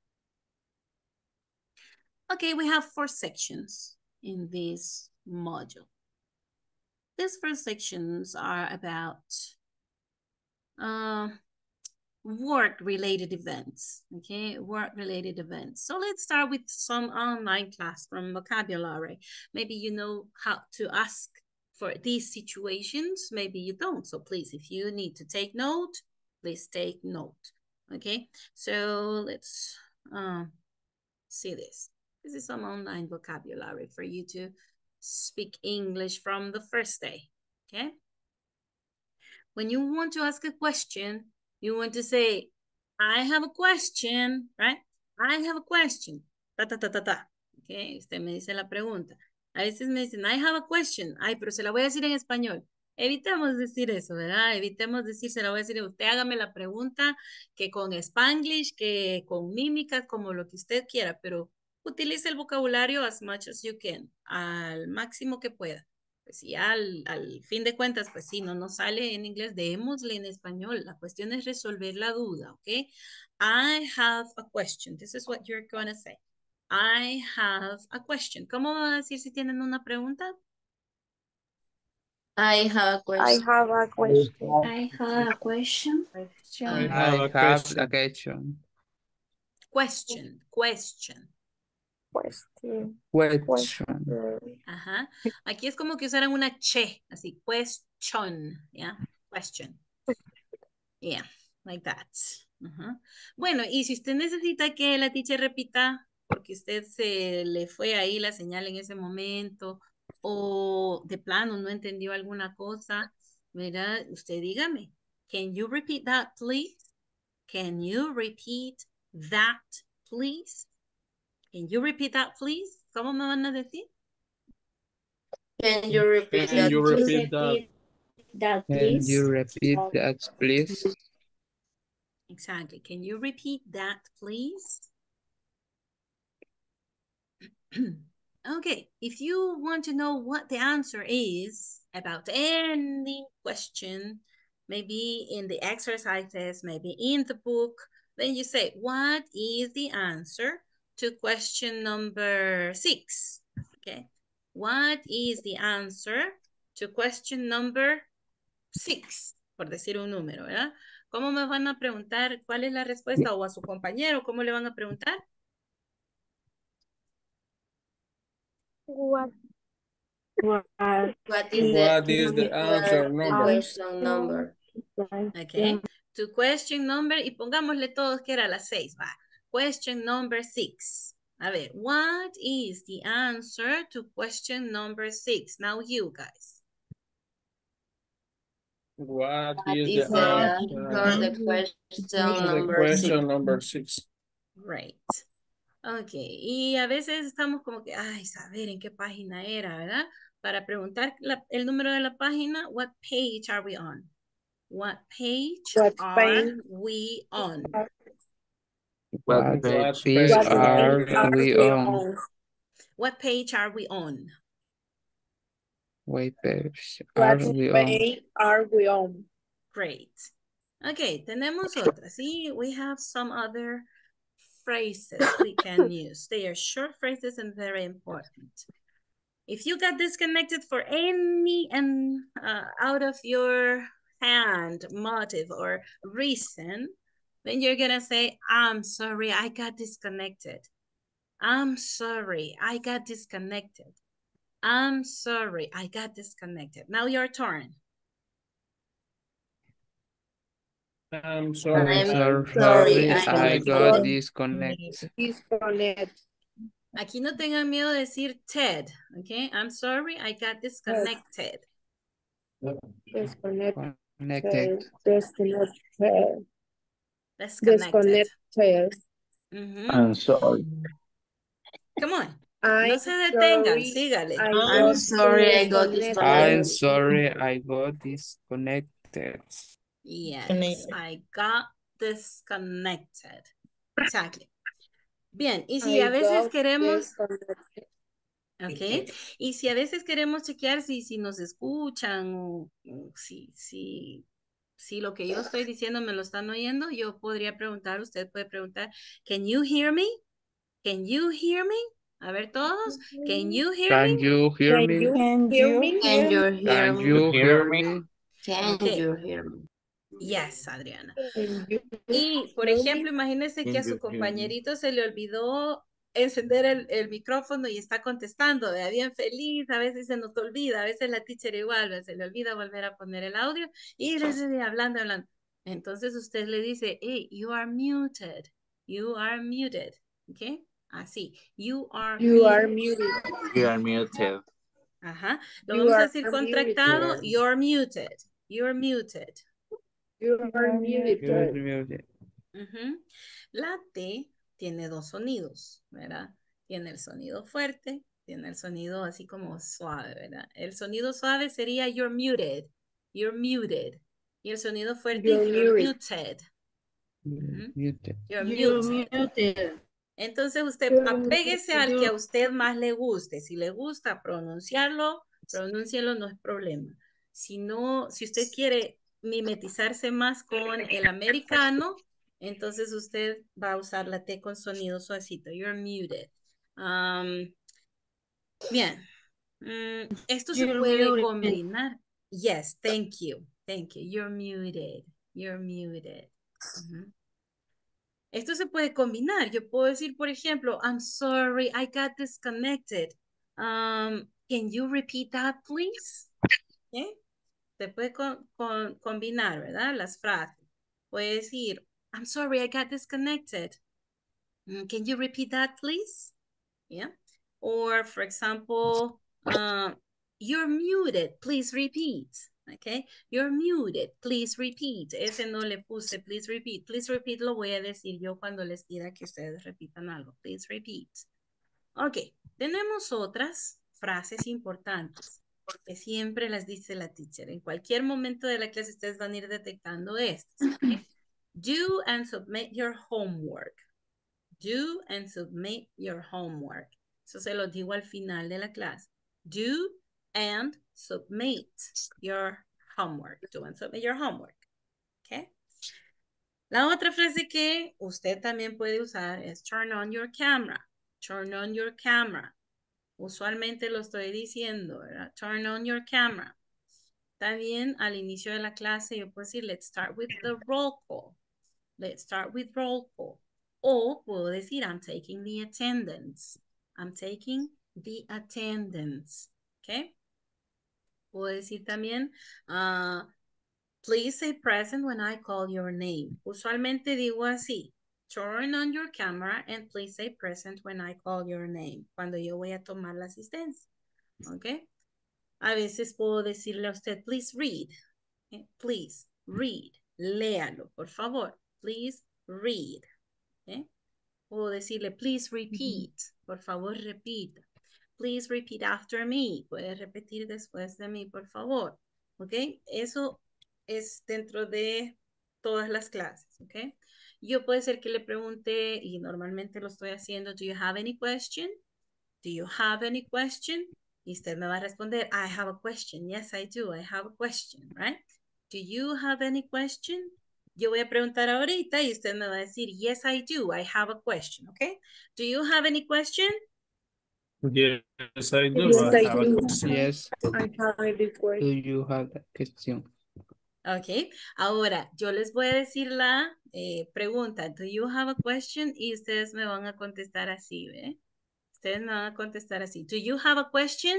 Okay, we have four sections in this module. These four sections are about uh, work-related events, okay? Work-related events. So let's start with some online classroom vocabulary. Maybe you know how to ask for these situations. Maybe you don't. So please, if you need to take note, Please take note. Okay, so let's uh, see this. This is some online vocabulary for you to speak English from the first day. Okay. When you want to ask a question, you want to say, I have a question, right? I have a question. Ta, ta, ta, ta, ta. Okay, usted me dice la pregunta. A veces me dicen, I have a question. Ay, pero se la voy a decir en español. Evitemos decir eso, ¿verdad? Evitemos decir, se la voy a decir, usted hágame la pregunta que con Spanglish, que con mímicas, como lo que usted quiera, pero utilice el vocabulario as much as you can, al máximo que pueda. Pues sí, al, al fin de cuentas, pues sí, no nos sale en inglés, démosle en español. La cuestión es resolver la duda, ¿ok? I have a question. This is what you're going to say. I have a question. ¿Cómo van a decir si tienen una pregunta? I have a I question. have a question. I have a question. Question. I Uh, have I a have question. a question. question, question. Question. Question. Question. Ajá. Aquí es como que usaran una che, así, question, ¿ya? Question. Yeah, like that. Uh-huh. Bueno, y si usted necesita que la teacher repita, porque usted se le fue ahí la señal en ese momento, o de plano no entendió alguna cosa, ¿verdad? Usted dígame, can you repeat that, please? Can you repeat that, please? Can you repeat that, please? ¿Cómo me van a decir? Can you repeat Can that? you Can you repeat that? repeat that, Can please? you repeat that, please? Exactly. Can you repeat that, please? Okay, if you want to know what the answer is about any question, maybe in the exercises, maybe in the book, then you say, what is the answer to question number six? Okay, what is the answer to question number six? Por decir un número, ¿verdad? ¿Cómo me van a preguntar cuál es la respuesta? O a su compañero, ¿cómo le van a preguntar? What, what, What is What the, is the answer the number? question number? Okay. To question number, y pongámosle todos que era las seis, va. Question number six. A ver, what is the answer to question number six? Now you guys. What What is is the the answer answer the question to the number six? question number six? Right. Ok, y a veces estamos como que, ay, saber en qué página era, ¿verdad? Para preguntar la- el número de la página, what page are we on? What page What are page? we on? What What page page What are page are we we on? on? What page are we on? What page are What we on? page are we on? Great. Okay, tenemos otra. See, we have some other phrases we can use. They are short phrases and very important. If you got disconnected for any and uh, out of your hand motive or reason, then you're gonna say, I'm sorry, I got disconnected. I'm sorry, I got disconnected. I'm sorry, I got disconnected. Now your turn. I'm sorry. I'm I'm I sorry, sorry, I I got got disconnected. disconnected. Disconnect. Aquí no tengan miedo de decir Ted, okay? I'm sorry, I got disconnected. Disconnect. Connected. Disconnect. Disconnected. Disconnected. Ujú. I'm sorry. Come on. I'm No se detengan, sorry. sígale. I I'm got sorry, I got disconnected. I'm disconnected. sorry, I got disconnected. Yes, Disconnected. I got disconnected. Exactly. Bien, y si I a veces got queremos, disconnected. ok, y si a veces queremos chequear si, si nos escuchan o, o si, si, si lo que yo estoy diciendo me lo están oyendo, yo podría preguntar, usted puede preguntar, can you hear me? Can you hear me? A ver todos, can you hear Can me? you hear Can me? you Can hear you me? Can hear you hear Can me? you hear me? Can Okay. you hear me? Yes, Adriana. Can you Y, por hear ejemplo, me? imagínense que a su Can you hear me? compañerito se le olvidó encender el, el micrófono y está contestando, ¿verdad? Bien feliz, a veces se nos olvida, a veces la teacher igual, ¿verdad? Se le olvida volver a poner el audio y le sigue hablando, hablando. Entonces usted le dice, hey, you are muted. You are muted. ¿Ok? Así. You are You are muted. muted. You are muted. Ajá. Lo You vamos a are decir muted. contractado. You're muted. You're muted. You are muted. You are muted. Ujú. La T tiene dos sonidos, ¿verdad? Tiene el sonido fuerte, tiene el sonido así como suave, ¿verdad? El sonido suave sería you're muted, you're muted. Y el sonido fuerte, You're you're muted. muted. Ujú. Muted. You're You muted. muted. Entonces usted You're apéguese al You- que a usted más le guste. Si le gusta pronunciarlo, pronúncielo, no es problema. Si no, si usted quiere mimetizarse más con el americano, entonces usted va a usar la T con sonido suavecito. You're muted. Um, bien. Mm, esto se You're puede muted. combinar. Yes, thank you. Thank you. You're muted. You're muted. Ujú. Esto se puede combinar. Yo puedo decir, por ejemplo, I'm sorry, I got disconnected. Um, can you repeat that, please? ¿Eh? Se puede con, con, combinar, ¿verdad? Las frases. Puede decir, I'm sorry, I got disconnected. Mm, Can you repeat that, please? Yeah. Or, for example, uh, you're muted, please repeat. Okay, you're muted, please repeat. Ese no le puse, please repeat. Please repeat lo voy a decir yo cuando les pida que ustedes repitan algo. Please repeat. Ok, tenemos otras frases importantes que siempre las dice la teacher. En cualquier momento de la clase ustedes van a ir detectando estas. Okay? Do and submit your homework. Do and submit your homework. Eso se lo digo al final de la clase. Do and submit your homework. Do and submit your homework. Okay. La otra frase que usted también puede usar es turn on your camera. Turn on your camera. Usualmente lo estoy diciendo, ¿verdad? Turn on your camera. También al inicio de la clase yo puedo decir, let's start with the roll call. Let's start with roll call. O puedo decir, I'm taking the attendance. I'm taking the attendance. ¿Ok? Puedo decir también, uh, please say present when I call your name. Usualmente digo así, turn on your camera and please say present when I call your name. Cuando yo voy a tomar la asistencia. ¿Ok? A veces puedo decirle a usted, please read. ¿Okay? Please read. Léalo, por favor. Please read. ¿Okay? Puedo decirle, please repeat. Por favor, repita. Please repeat after me. Puede repetir después de mí, por favor. ¿Ok? Eso es dentro de todas las clases. ¿Ok? Yo puede ser que le pregunte, y normalmente lo estoy haciendo, do you have any question? Do you have any question? Y usted me va a responder, I have a question. Yes, I do. I have a question, right? Do you have any question? Yo voy a preguntar ahorita y usted me va a decir, yes, I do. I have a question, okay? Do you have any question? Yes, I do. Yes, I have a do. question. Yes. I have a Do question. you have a question? Ok, ahora yo les voy a decir la eh, pregunta, do you have a question? Y ustedes me van a contestar así, ¿ve? Ustedes me van a contestar así. Do you have a question?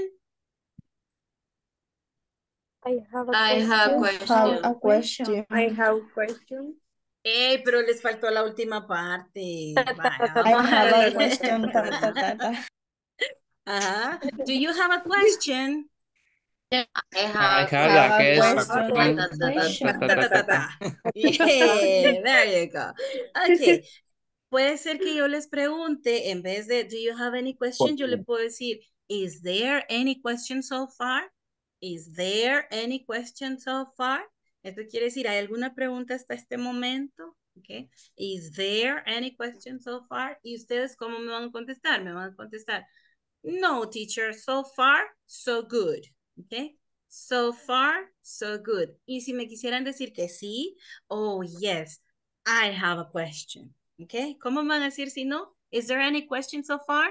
I have a I have a question. question. A question. I have a question. Eh, pero les faltó la última parte. Vaya, I vamos a have a darle. question. Ta, ta, ta, ta. Ajá. Do you have a question? I I have have Have a a question. question. Ta, ta, ta, ta, Question. Ta, Ta, ta, ta, ta, ta, ta. ta. Yeah, there you go. Okay. Puede ser que yo les pregunte, en vez de, do you have any question? Yo le puedo decir, is there any question so far? Is there any question so far? Esto quiere decir, ¿hay alguna pregunta hasta este momento? Okay. Is there any question so far? ¿Y ustedes cómo me van a contestar? Me van a contestar, no, teacher, so far, so good. Okay. So far, so good. Y si me quisieran decir que sí, oh, yes, I have a question. Okay. ¿Cómo van a decir si no? Is there any question so far?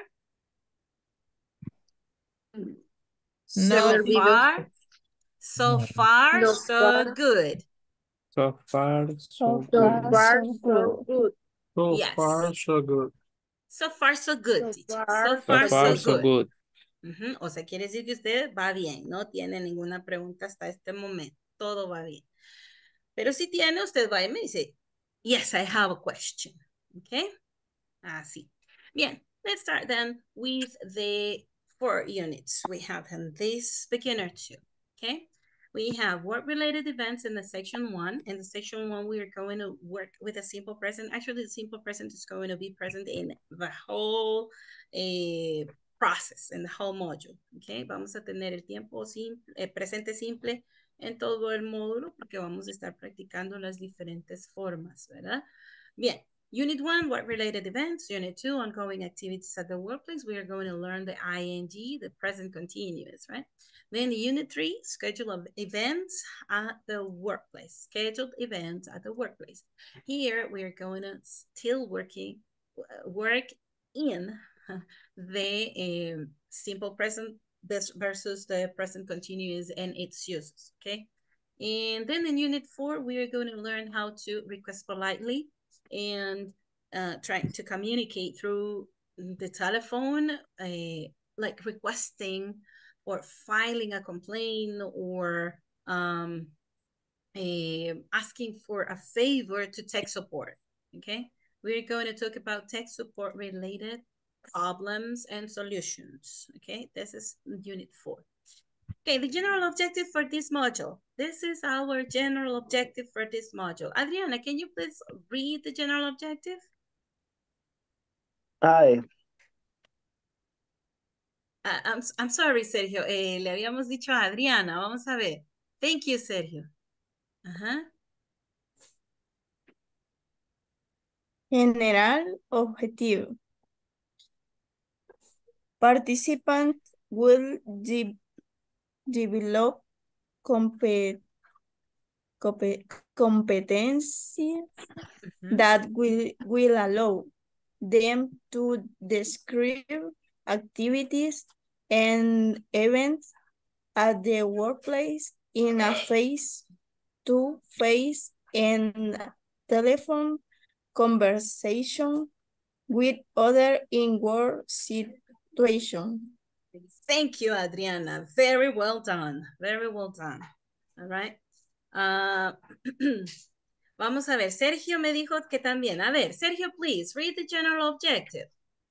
So No, far, so far, So so far. good. So far, so So So good. far, far, so so good. good. So Yes. far, so good. So far, so good, So teacher. far, So So far, far, so so good. good. Ujú. O sea, quiere decir que usted va bien, no tiene ninguna pregunta hasta este momento. Todo va bien. Pero si tiene, usted va y me dice, yes, I have a question. Okay? Así. Bien, let's start then with the four units we have in this beginner two. Okay? We have work-related events in the section one. In the section one, we are going to work with a simple present. Actually, the simple present is going to be present in the whole uh, process, in the whole module. Okay? Vamos a tener el tiempo simple, eh, presente simple en todo el módulo porque vamos a estar practicando las diferentes formas, ¿verdad? Bien. Unit one, work-related events. Unit two, ongoing activities at the workplace. We are going to learn the I N G, the present continuous, right? Then unit three, schedule of events at the workplace. Scheduled events at the workplace. Here, we are going to still working, work in the um, simple present versus the present continuous and its uses, okay? And then in unit four, we are going to learn how to request politely and uh, trying to communicate through the telephone, uh, like requesting or filing a complaint or um, uh, asking for a favor to tech support, okay? We're going to talk about tech support related problems and solutions, okay? This is unit four. Okay, the general objective for this module. This is our general objective for this module. Adriana, can you please read the general objective? Hi. Uh, I'm, I'm sorry, Sergio. Eh, le habíamos dicho a Adriana. Vamos a ver. Thank you, Sergio. Ajá. General objetivo. Participant will de develop compet compet competencies Uh-huh. that will, will allow them to describe activities and events at the workplace in a face-to-face and telephone conversation with other in work situation. Thank you, Adriana. Very well done. Very well done. All right. Uh, vamos a ver. Sergio me dijo que también. A ver, Sergio, please read the general objective.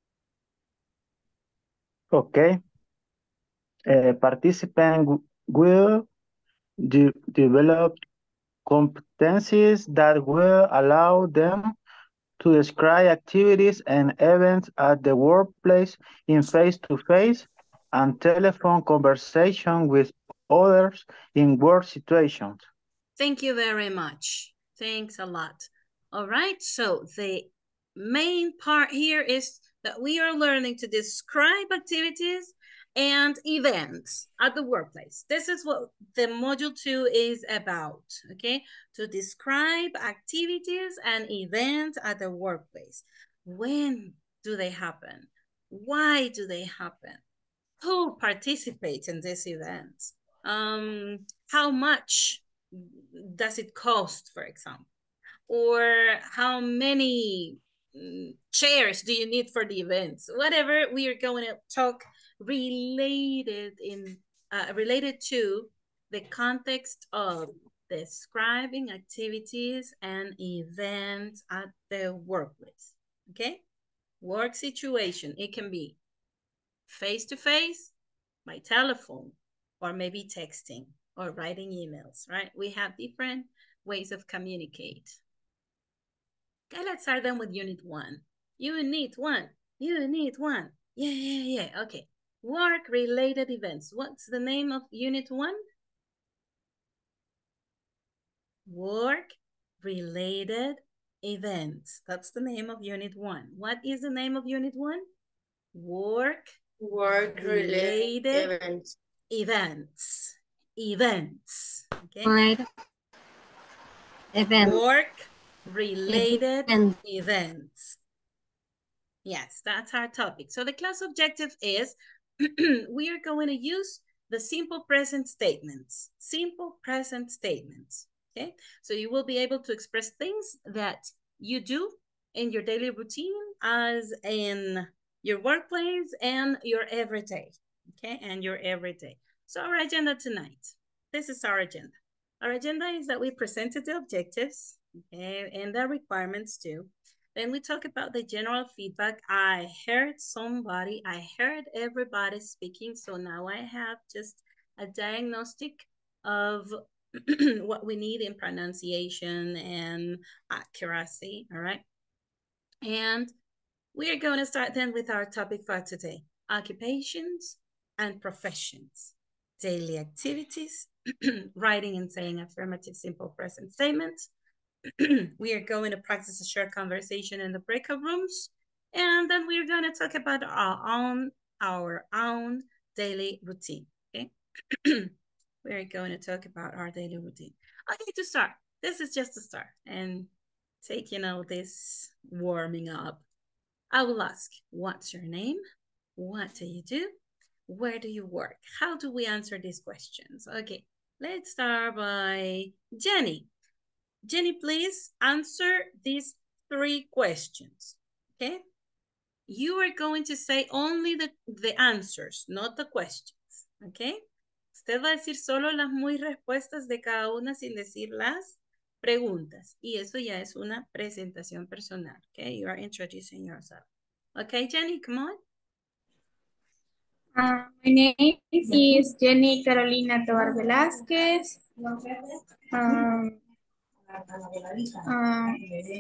Okay. Uh, participant will de develop competencies that will allow them to describe activities and events at the workplace in face-to-face and telephone conversation with others in work situations. Thank you very much. Thanks a lot. All right, so the main part here is that we are learning to describe activities and events at the workplace. This is what the module two is about, okay? To describe activities and events at the workplace. When do they happen? Why do they happen? Who participates in these events? Um, how much does it cost, for example? Or how many mm, chairs do you need for the events? Whatever, we are going to talk related in uh, related to the context of describing activities and events at the workplace. Okay, work situation. It can be face to face, by telephone, or maybe texting or writing emails. Right? We have different ways of communicate. Okay, let's start then with unit one. Unit one. Unit one. Yeah, yeah, yeah. Okay. Work-related events. What's the name of unit one? Work-related events. That's the name of unit one. What is the name of unit one? Work Work-related events. Events. Events. Okay. Right. Event. Work-related Event. events. Yes, that's our topic. So the class objective is we are going to use the simple present statements. Simple present statements. Okay. So you will be able to express things that you do in your daily routine as in your workplace and your everyday. Okay. And your everyday. So our agenda tonight. This is our agenda. Our agenda is that we presented the objectives, okay, and the requirements too. Then we talk about the general feedback. I heard somebody, I heard everybody speaking, so now I have just a diagnostic of what we need in pronunciation and accuracy, all right? And we are going to start then with our topic for today, occupations and professions, daily activities, writing and saying affirmative simple present statements. We are going to practice a short conversation in the breakout rooms. And then we're going to talk about our own, our own daily routine, okay? We're going to talk about our daily routine. Okay, to start, this is just a start. And take, you know, this warming up. I will ask, what's your name? What do you do? Where do you work? How do we answer these questions? Okay, let's start by Jenny. Jenny, please answer these three questions, okay? You are going to say only the, the answers, not the questions, okay? Usted va a decir solo las muy respuestas de cada una sin decir las preguntas. Y eso ya es una presentación personal, okay? You are introducing yourself. Okay, Jenny, come on. Uh, my name is Jenny Carolina Tovar Velázquez. Um, um,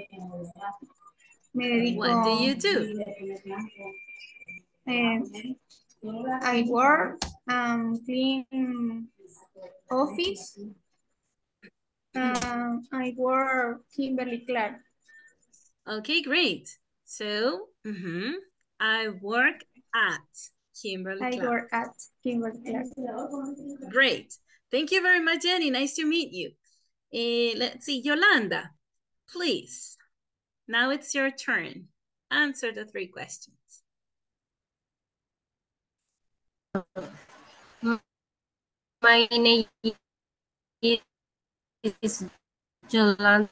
me dedico, What do you do? Um, I work, um, clean office. Um, I work Kimberly Clark. Okay, great. So, mm-hmm, I work at Kimberly I Clark. work at Kimberly Clark. Great. Thank you very much, Jenny. Nice to meet you. Uh, let's see, Yolanda, please. Now it's your turn. Answer the three questions. My name is Yolanda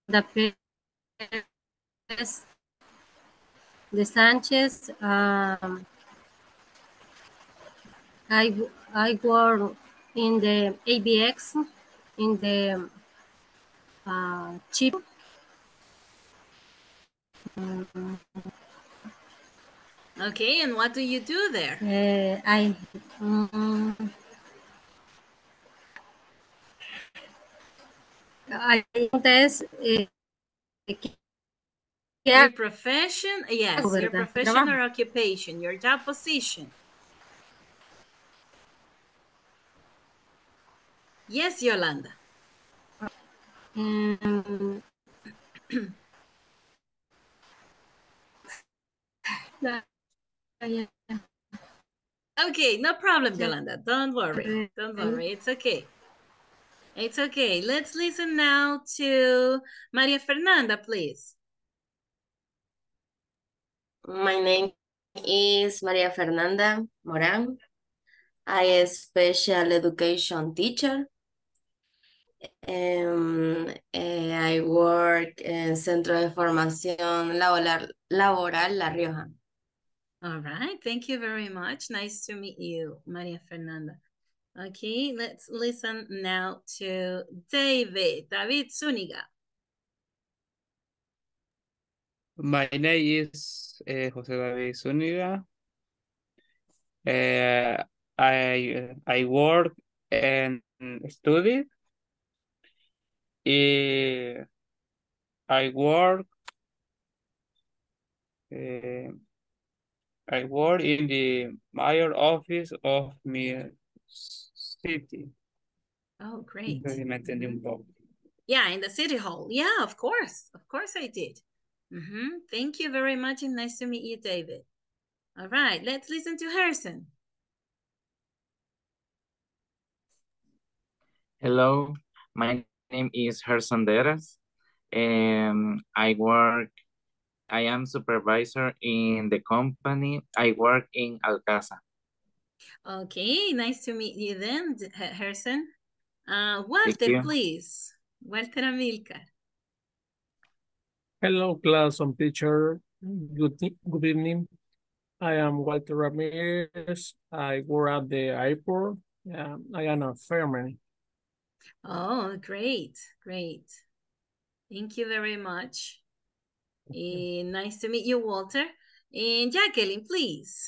Perez de Sanchez. Um, I, I work in the A B X, in the uh, chip. Okay, and what do you do there? Uh, I um, I test. Uh, Your profession? Yes, hago, your ¿verdad? profession Trabajo. or occupation, your job position. Yes, Yolanda. Um, Okay, no problem, Yolanda. Don't worry. Don't worry. It's okay. It's okay. Let's listen now to Maria Fernanda, please. My name is Maria Fernanda Moran. I am a special education teacher. Um, I work in Centro de Formación Laboral, Laboral La Rioja. All right, thank you very much. Nice to meet you, Maria Fernanda. Okay, let's listen now to David, David Zuniga. My name is uh, Jose David Zuniga. Uh, I I work and study. Uh, I work. Uh, I work in the mayor office of my city. Oh, great. Me entendí un poco. Yeah, in the city hall. Yeah, of course. Of course I did. Mm-hmm. Thank you very much and nice to meet you, David. All right, let's listen to Harrison. Hello, my name is Harrison Deras, and I work, I am supervisor in the company. I work in Alcasa. Okay, nice to meet you then, Harrison. Uh, Walter, please. Walter Amilcar. Hello, class and teacher. Good, good evening. I am Walter Ramirez. I work at the airport. Um, I am a fireman. Oh, great, great. Thank you very much. Eh, nice to meet you, Walter. And Jacqueline, please.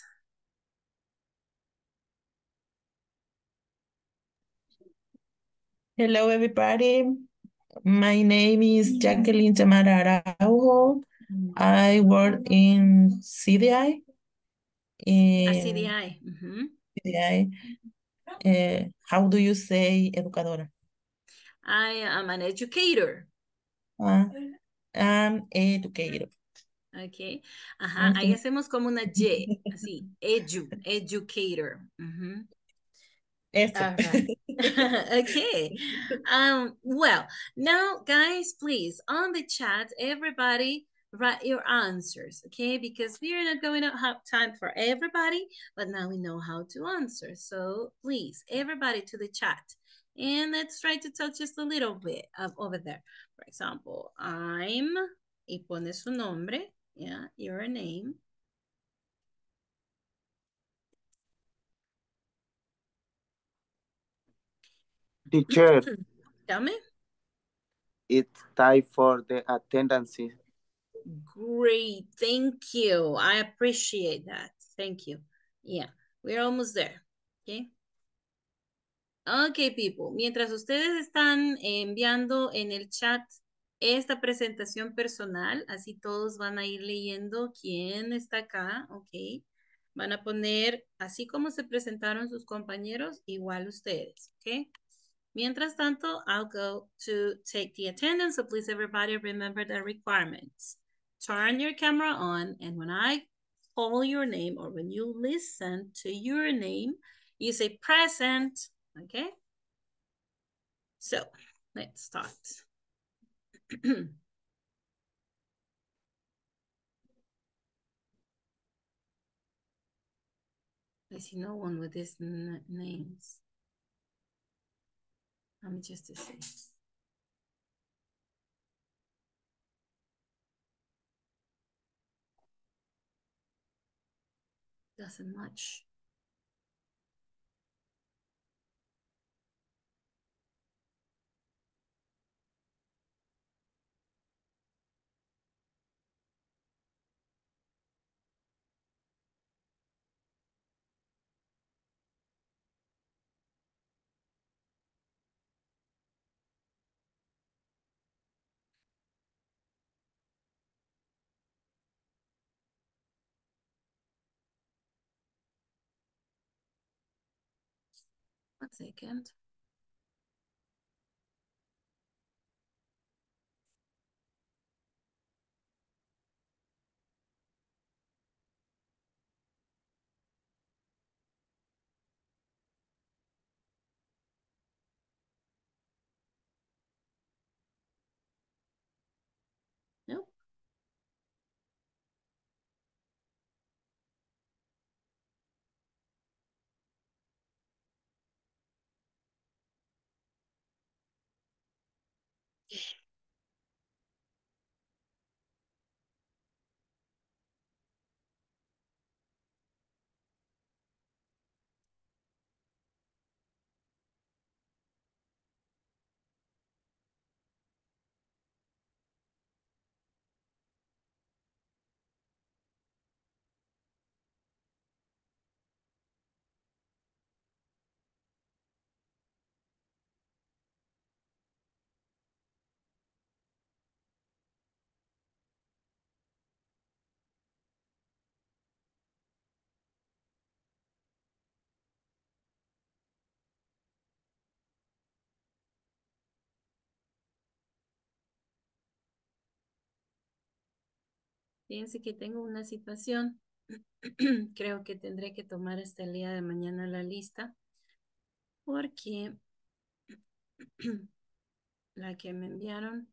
Hello, everybody. My name is Jacqueline Tamara Araujo. I work in C D I. A In C D I. Mhm. C D I. Uh, how do you say educadora? I am an educator. Uh, I'm educator. Okay. Ajá, ahí Okay. hacemos como una Y, así, edu, educator. Mhm. Eso. All right. Okay. Um, well, now guys, please, on the chat, everybody write your answers, okay? Because we are not going to have time for everybody, but now we know how to answer. So please, everybody to the chat. And let's try to talk just a little bit of over there. For example, I'm, y pone su nombre, yeah, your name. Teacher, Tell me. it's time for the attendance. Great, thank you. I appreciate that. Thank you. Yeah, we're almost there. Okay. Okay, people. Mientras ustedes están enviando en el chat esta presentación personal, así todos van a ir leyendo quién está acá, ok. Van a poner, así como se presentaron sus compañeros, igual ustedes, ok. Mientras tanto, I'll go to take the attendance, so please everybody remember the requirements. Turn your camera on, and when I call your name or when you listen to your name, you say present, okay? So, let's start. I see no one with these names. Let me just see. Doesn't match. One second. Nope. Fíjense que tengo una situación. Creo que tendré que tomar hasta el día de mañana la lista porque la que me enviaron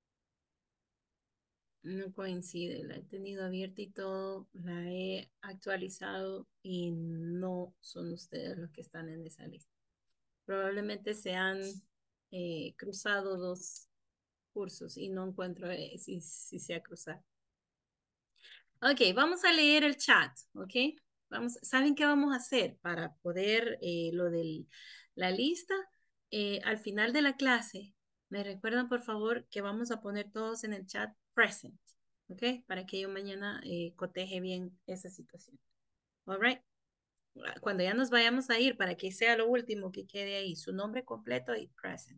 no coincide. La he tenido abierta y todo, la he actualizado y no son ustedes los que están en esa lista. Probablemente se han eh, cruzado dos cursos y no encuentro eh, si, si se ha cruzado. Ok, vamos a leer el chat, ok. Vamos, ¿saben qué vamos a hacer para poder eh, lo de la lista? eh, al final de la clase, me recuerdan por favor que vamos a poner todos en el chat present, ¿ok? Para que yo mañana eh, coteje bien esa situación. All right. Cuando ya nos vayamos a ir, para que sea lo último que quede ahí, su nombre completo y present.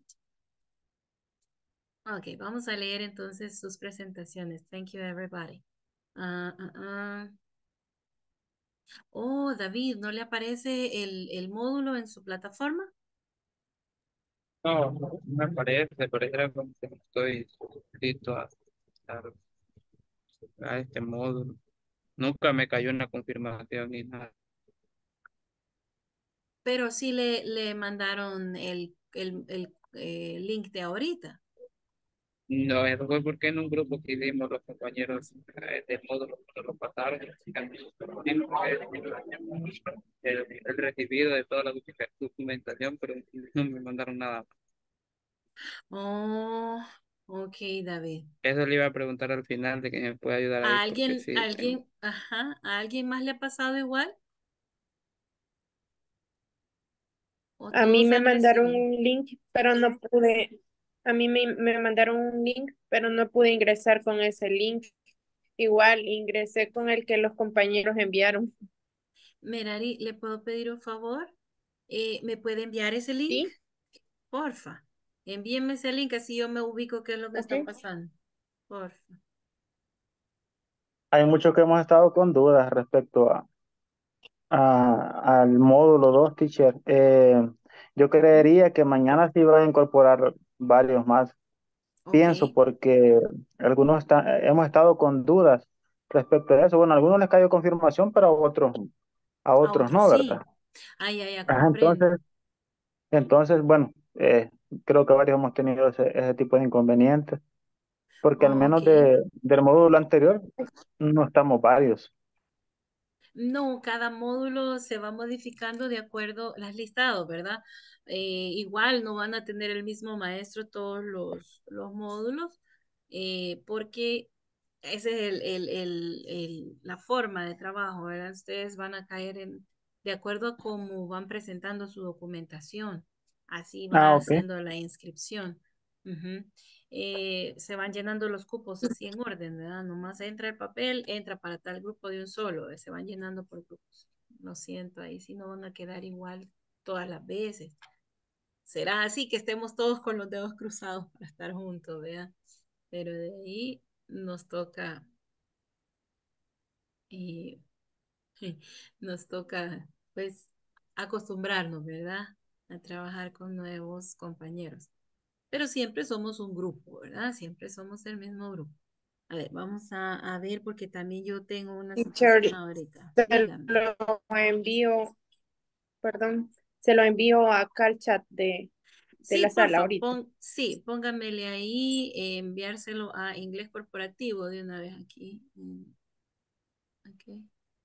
Ok, vamos a leer entonces sus presentaciones. Thank you, everybody. Ah, ah, ah. Oh, David, ¿no le aparece el, el módulo en su plataforma? No, no me parece, pero era como que no estoy suscrito a, a, a este módulo. Nunca me cayó una confirmación ni nada. Pero sí le, le mandaron el, el, el eh, link de ahorita. No, eso fue porque en un grupo que hicimos los compañeros eh, del módulo cuando lo pasaron, el, el recibido de toda la document- documentación, pero no me mandaron nada. Oh, ok, David. Eso le iba a preguntar al final de que me puede ayudar ahí, ¿A porque alguien, sí, a tengo. alguien, ajá, a alguien más le ha pasado igual? ¿O A mí todos me han mandaron recibido? un link, pero no pude, a mí me, me mandaron un link, pero no pude ingresar con ese link. Igual ingresé con el que los compañeros enviaron. Merari, ¿le puedo pedir un favor? Eh, ¿me puede enviar ese link? ¿Sí? Porfa. Envíenme ese link, así yo me ubico qué es lo que Ok. está pasando. Porfa. Hay muchos que hemos estado con dudas respecto a, a- al módulo dos, teacher. Eh, yo creería que mañana sí va a incorporar varios más. Ok. Pienso porque algunos está- hemos estado con dudas respecto a eso. Bueno, a algunos les cayó confirmación, pero a otros, a A otros otros no, sí. ¿verdad? Ah, ya, ya Ajá, comprendo. entonces, entonces, bueno, eh, creo que varios hemos tenido ese, ese tipo de inconvenientes, porque al Ok. menos de, del módulo anterior no estamos varios. No, cada módulo se va modificando de acuerdo, las listados, ¿verdad? Eh, igual no van a tener el mismo maestro todos los, los módulos, eh, porque esa es el, el- el- el- la forma de trabajo, ¿verdad? Ustedes van a caer en, de acuerdo a cómo van presentando su documentación. Así Ah, va ok. haciendo la inscripción. Ujú. Eh, se van llenando los cupos así en orden, ¿verdad? Nomás entra el papel, entra para tal grupo de un solo, eh, se van llenando por grupos. Lo siento, ahí sí no van a quedar igual todas las veces. Será así que estemos todos con los dedos cruzados para estar juntos, ¿verdad? Pero de ahí nos toca, eh, nos toca, pues, acostumbrarnos, ¿verdad? A trabajar con nuevos compañeros. Pero siempre somos un grupo, ¿verdad? Siempre somos el mismo grupo. A ver, vamos a, a ver porque también yo tengo una Teacher, situación ahorita. se Dígame. lo envío, perdón, se lo envío acá al chat de, de Sí, la sala porfa, ahorita. pon, sí, póngamele ahí, eh, enviárselo a inglés corporativo de una vez aquí. Mm, okay.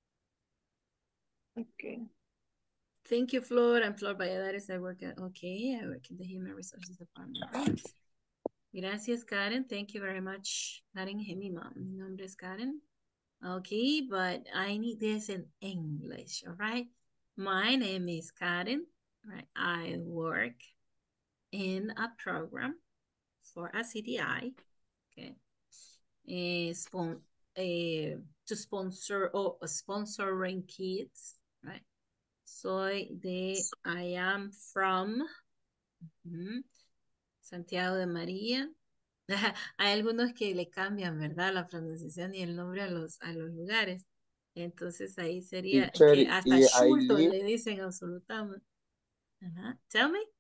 Okay. Thank you, Flor. I'm Flor Valladares. I work at, okay, I work in the Human Resources Department. Great. Gracias, Karen. Thank you very much. Karen Hemima. Mi nombre es Karen. Okay, but I need this in English, all right? My name is Karen. Right? I work in a program for a C D I, okay? Uh, spon uh, to sponsor or oh, sponsoring kids, right? Soy de, I am from mm, Santiago de María. Hay algunos que le cambian, ¿verdad? La pronunciación y el nombre a los, a los lugares. Entonces ahí sería Teacher, que hasta y I Schulton live, le dicen absolutamente. Ajá. Tell me.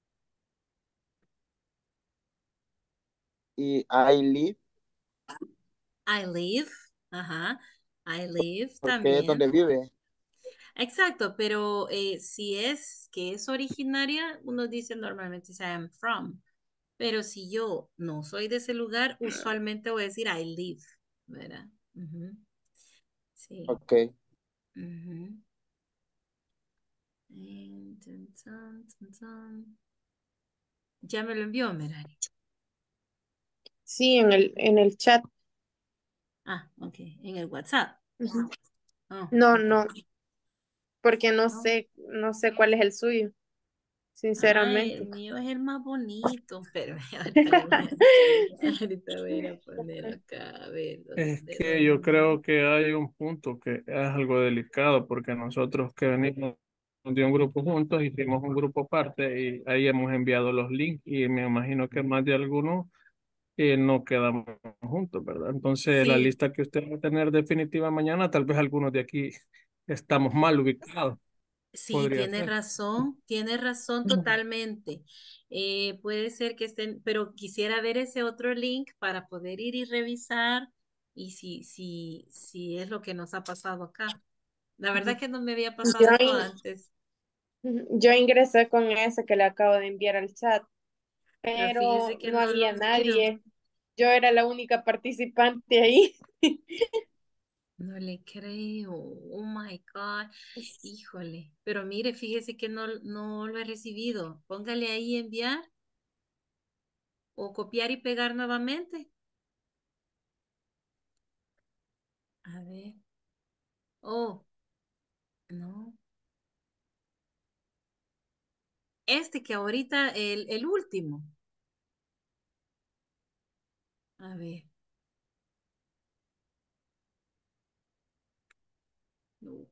y I live, I live. Ajá. I live porque es también. donde vive. Exacto, pero eh, si es que es originaria, uno dice normalmente I am from. Pero si yo no soy de ese lugar, usualmente voy a decir I live, ¿verdad? Ujú. Sí. Ok. Ujú. Eh, tun, tun, tun, tun. Ya me lo envió, Merari. Sí, en el, en el chat. Ah, ok. En el WhatsApp. Ujú. Oh, No, ok. no, porque no Oh, sé, no sé cuál es el suyo. Ay, el sinceramente. mío es el más bonito, pero ahorita lo voy a, ahorita voy a ir a poner acá, a ver, Es ¿de que yo dónde? creo que hay un punto que es algo delicado porque nosotros que venimos de un grupo juntos, hicimos un grupo aparte y ahí hemos enviado los links y me imagino que más de algunos eh, no quedamos juntos, ¿verdad? Entonces la Sí, lista que usted va a tener definitiva mañana, tal vez algunos de aquí estamos mal ubicados, sí, podría tienes ser. razón, tienes razón totalmente. Eh, puede ser que estén, pero quisiera ver ese otro link para poder ir y revisar y si, si, si es lo que nos ha pasado acá. La verdad que no me había Yo, pasado esto in- antes, yo ingresé con ese que le acabo de enviar al chat, pero fíjese pero que no no había lo miro. nadie. Yo era la única participante ahí. No le creo. Oh my God. Híjole. Pero mire, fíjese que no, no lo he recibido. Póngale ahí enviar o copiar y pegar nuevamente. A ver. Oh, no. Este que ahorita, el, el último. A ver. No.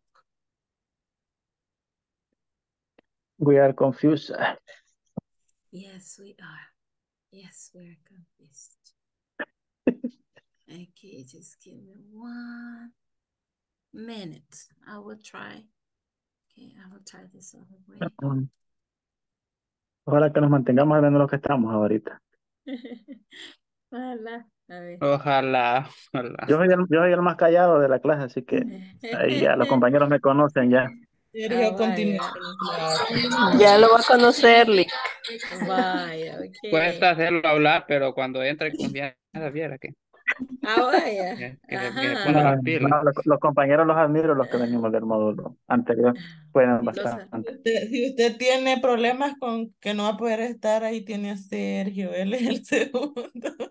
We are confused. Yes, we are. Yes, we're confused. Okay, just give me one minute. I will try. Okay, I will try this other way. Um, Ojalá que nos mantengamos hablando lo que estamos ahorita. Ojalá. A ver. Ojalá, ojalá. Yo soy el, yo soy el más callado de la clase, así que ahí ya los compañeros me conocen ya. Ah, Sergio, continúa vaya. con la clase. Ya lo va a conocer, Lick. Vaya, ok. Cuesta hacerlo hablar, pero cuando entra en confianza, viera que, Ah, vaya. que, que se, que se No, pone las Ajá. pilas. no, los, los compañeros los admiro, los que venimos del módulo anterior. Pueden Los, a- bastante. Usted- Si usted tiene problemas con que no va a poder estar, ahí tiene a Sergio, él es el segundo.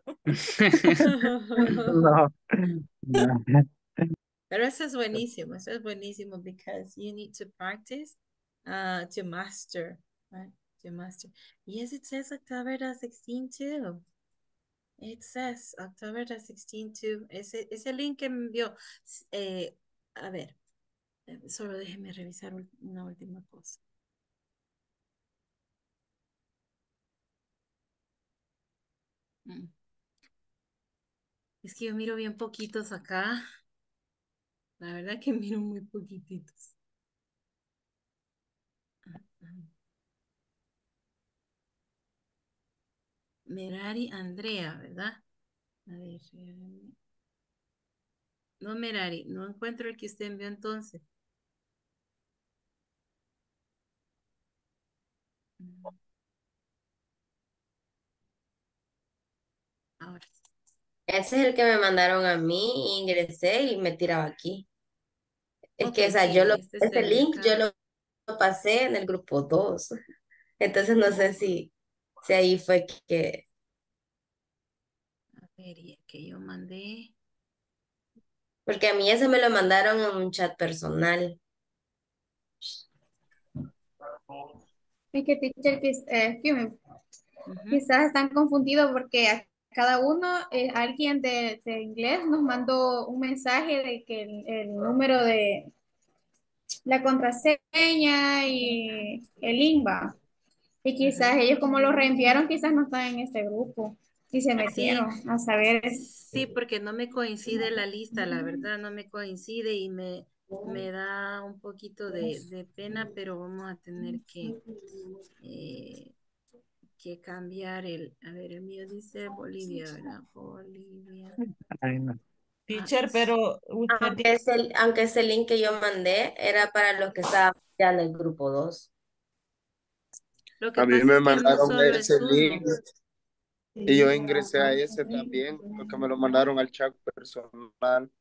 No, no. Pero eso es buenísimo. Eso es buenísimo because you need to practice uh, to master, right? To master. Yes, it says October the sixteenth too. It says October the sixteenth too. Ese, ese link que me envió. Eh, a ver, eh, solo déjeme revisar ul- una última cosa. Mm. Es que yo miro bien poquitos acá. La verdad que miro muy poquititos. Merari Andrea, ¿verdad? A ver. eh, No, Merari, no encuentro el que usted envió entonces. Mm, Ahora. Ese es el que me mandaron a mí, ingresé y me tiraba aquí. Es Ok, que, o sea, yo sí, lo, este es ese el de link yo acá. lo lo pasé en el grupo dos. Entonces no sé si, si ahí fue que, A ver, y el que yo mandé. porque a mí ese me lo mandaron en un chat personal. Es que teacher, quis- eh, excuse me, Ujú. quizás están confundidos porque a cada uno, eh, alguien de, de inglés nos mandó un mensaje de que el, el número de la contraseña y el link va. Y quizás Ajá. ellos como lo reenviaron, quizás no están en este grupo y se Sí, metieron a saber. sí, porque no me coincide la lista, la verdad, no me coincide y me, me da un poquito de, de pena, pero vamos a tener que, eh, que cambiar el, a ver, el mío dice Bolivia, ¿verdad? Bolivia. Ay, no. Ah, Teacher, pero usted Aunque tiene, ese, aunque ese link que yo mandé era para los que estaban ya en el grupo dos. lo que A mí pasa me es que no mandaron solo ese es link uno. y yo ingresé a ese también, porque me lo mandaron al chat personal.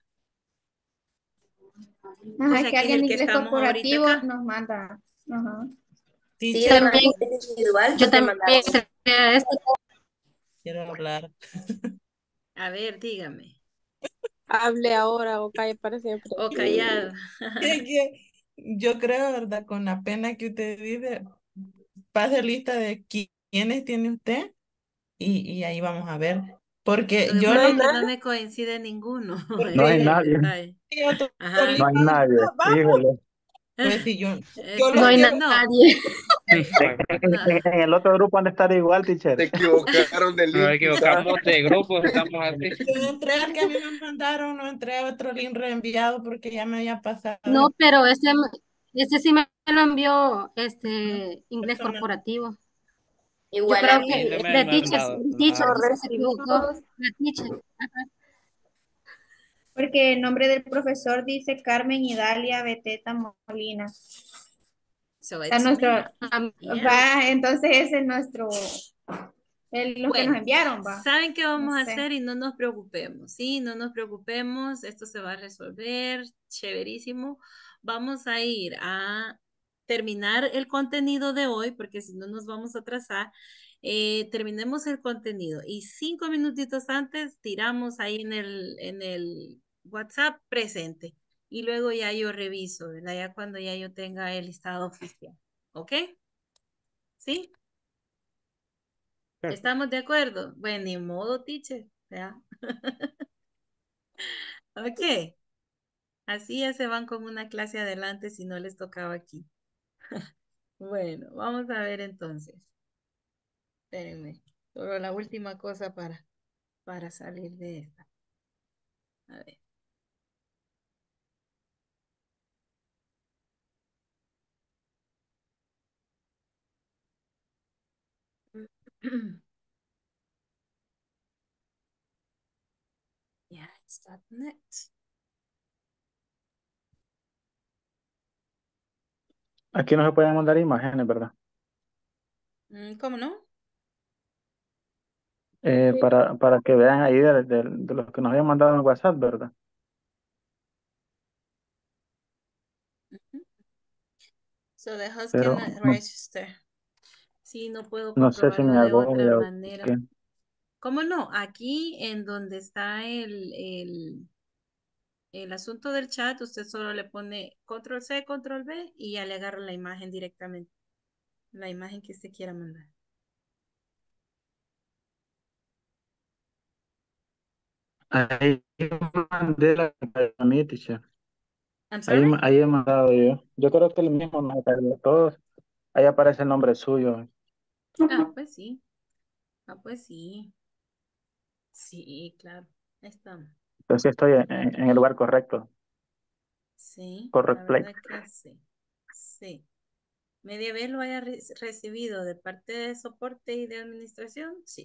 O Ajá, sea que que es alguien el de que inglés estamos ahorita corporativo acá. nos manda. Ajá. Sí, teacher, de También, manera individual yo porque también mandaron. creé este. quiero hablar. A ver, dígame. Hable ahora o calle para siempre. O callado. Es que yo creo, ¿verdad? Con la pena que usted vive, pase lista de qui- quiénes tiene usted y, y ahí vamos a ver. Porque Lo que yo pasa lo es que más, no me coincide ninguno. No Ese hay es el porque nadie, detalle. yo to- Ajá. no hay todita no- nadie. vamos. Híjole. Pues sí, yo, yo No lo, hay Este, yo, no, nadie. En, no. en- en el otro grupo han de estar igual, Se teacher. equivocaron de Nos link, quizás. equivocamos de grupo, estamos así. yo entré al que a mí me mandaron, no entré a otro link reenviado porque ya me había pasado No, de pero este, este sí me lo envió este inglés persona. corporativo. Yo Igual a creo A mí que no mí. me han the teacher, mandado el teacher nada. Lo dice que se equivocó. recibimos. La teacher. Ajá. Porque el nombre del profesor dice Carmen Idalia Beteta Molina. So O sea, it's nuestro, me. Am- Yeah. va, entonces ese es nuestro, el- los que nos Bueno, enviaron, va. ¿saben qué No vamos a sé. hacer? Y no nos preocupemos, ¿sí? No nos preocupemos, esto se va a resolver, chéverísimo. Vamos a ir a terminar el contenido de hoy, porque si no nos vamos a atrasar. Eh, terminemos el contenido y cinco minutitos antes tiramos ahí en el, en el WhatsApp presente. Y luego ya yo reviso, ¿verdad? Ya cuando ya yo tenga el listado oficial. ¿Ok? ¿Sí? ¿Estamos de acuerdo? Bueno, ni modo, teacher. ¿Ya? Ok. Así ya se van con una clase adelante si no les tocaba aquí. Bueno, vamos a ver entonces. Espérenme. Solo la última cosa para, para salir de esta. A ver. Yeah, it's that next. Aquí no se pueden mandar imágenes, ¿verdad? Mm, ¿Cómo no? Eh, para, para que vean ahí de, de, de los que nos habían mandado en WhatsApp, ¿verdad? So the host Pero cannot no, register. Sí, no puedo no sé si me comprobarlo de otra agobia o manera. qué. ¿Cómo no? Aquí en donde está el, el, el asunto del chat, usted solo le pone control C, control V y ya le agarra la imagen directamente. La imagen que usted quiera mandar. Ahí mandé la a mí, teacher. I'm Ahí, sorry? ahí he mandado yo. Yo creo que el mismo nos salió a todos. Ahí aparece el nombre suyo. Ah, pues sí. Ah, pues sí. Sí, claro. Ahí estamos. Entonces sí estoy en, en el lugar correcto. Sí, la Correct place. verdad que sí. Sí. Media vez lo haya re- recibido de parte de soporte y de administración, sí.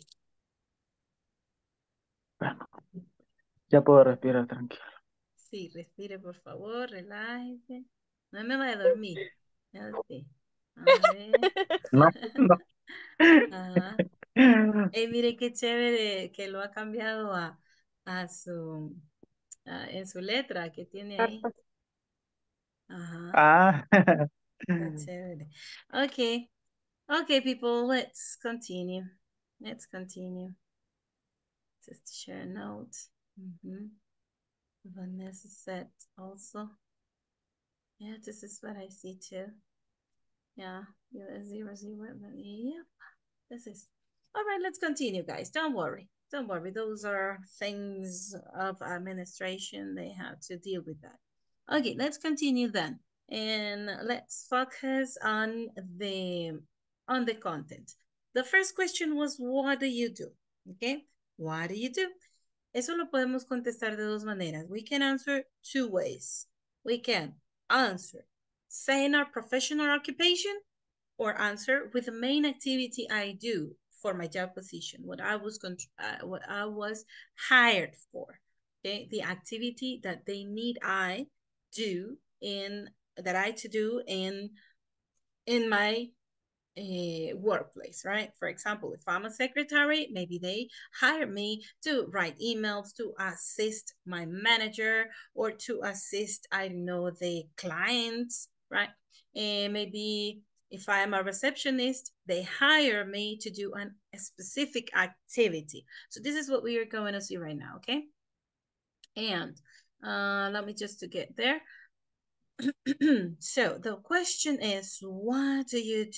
Bueno, ya puedo respirar tranquilo. Sí, respire por favor, relájese. No me vaya a dormir. Ya sé. A ver. No, no. Ajá. Ey, mire qué chévere que lo ha cambiado a, a su, a- en su letra que tiene ahí. Ajá. Ah, Está chévere. Okay. Okay, people, let's continue. Let's continue. Just share a note. Mhm. Vanessa said also. Yeah, this is what I see too. Yeah, U S zero zero. Yep, this is. All right, let's continue, guys. Don't worry. Don't worry. Those are things of administration. They have to deal with that. Okay, let's continue then. And let's focus on the on the content. The first question was, what do you do? Okay, what do you do? Eso lo podemos contestar de dos maneras. We can answer two ways. We can answer saying our professional occupation or answer with the main activity I do for my job position, what I was uh, what I was hired for. Okay, the activity that they need I do in that I to do in in my uh, workplace, right? For example, if I'm a secretary, maybe they hire me to write emails, to assist my manager, or to assist, I know, the clients, right? And maybe if I am a receptionist, they hire me to do an, a specific activity. So this is what we are going to see right now, okay? And uh, let me just to get there. So the question is, what do you do?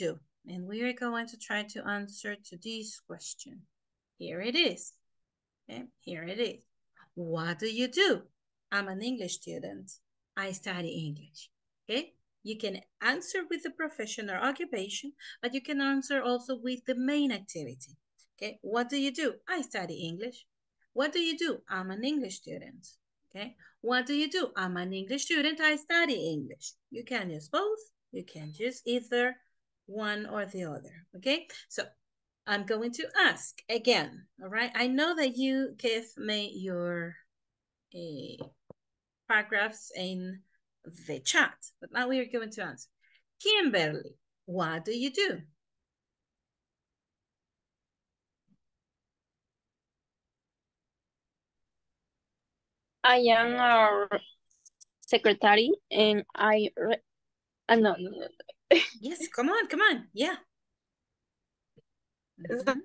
and we are going to try to answer to this question. Here it is. Okay, here it is. What do you do? I'm an English student. I study English. Okay, you can answer with the profession or occupation, but you can answer also with the main activity. Okay, what do you do? I study English. What do you do? I'm an English student. Okay, what do you do? I'm an English student. I study English. You can use both. You can use either one or the other. Okay, so I'm going to ask again. All right, I know that you give me your uh, paragraphs in the chat, but now we are going to answer. Kimberly, what do you do? I am a secretary and I re uh, no, no, no. Yes, come on, come on. Yeah. Mm-hmm.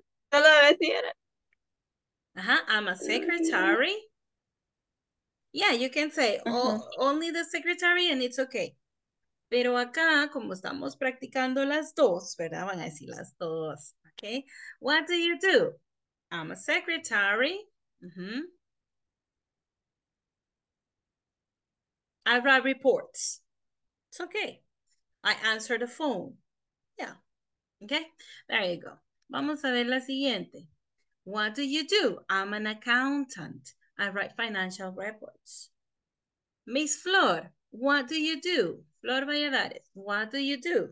Uh-huh. I'm a secretary. Yeah, you can say Uh-huh. only the secretary and it's okay. Pero acá, como estamos practicando las dos, ¿verdad? Van a decir las dos, okay? What do you do? I'm a secretary. Mm-hmm. I write reports. It's okay. I answer the phone. Yeah. Okay, there you go. Vamos a ver la siguiente. What do you do? I'm an accountant. I write financial reports. Miss Flor, what do you do? Flor Valladares, what do you do?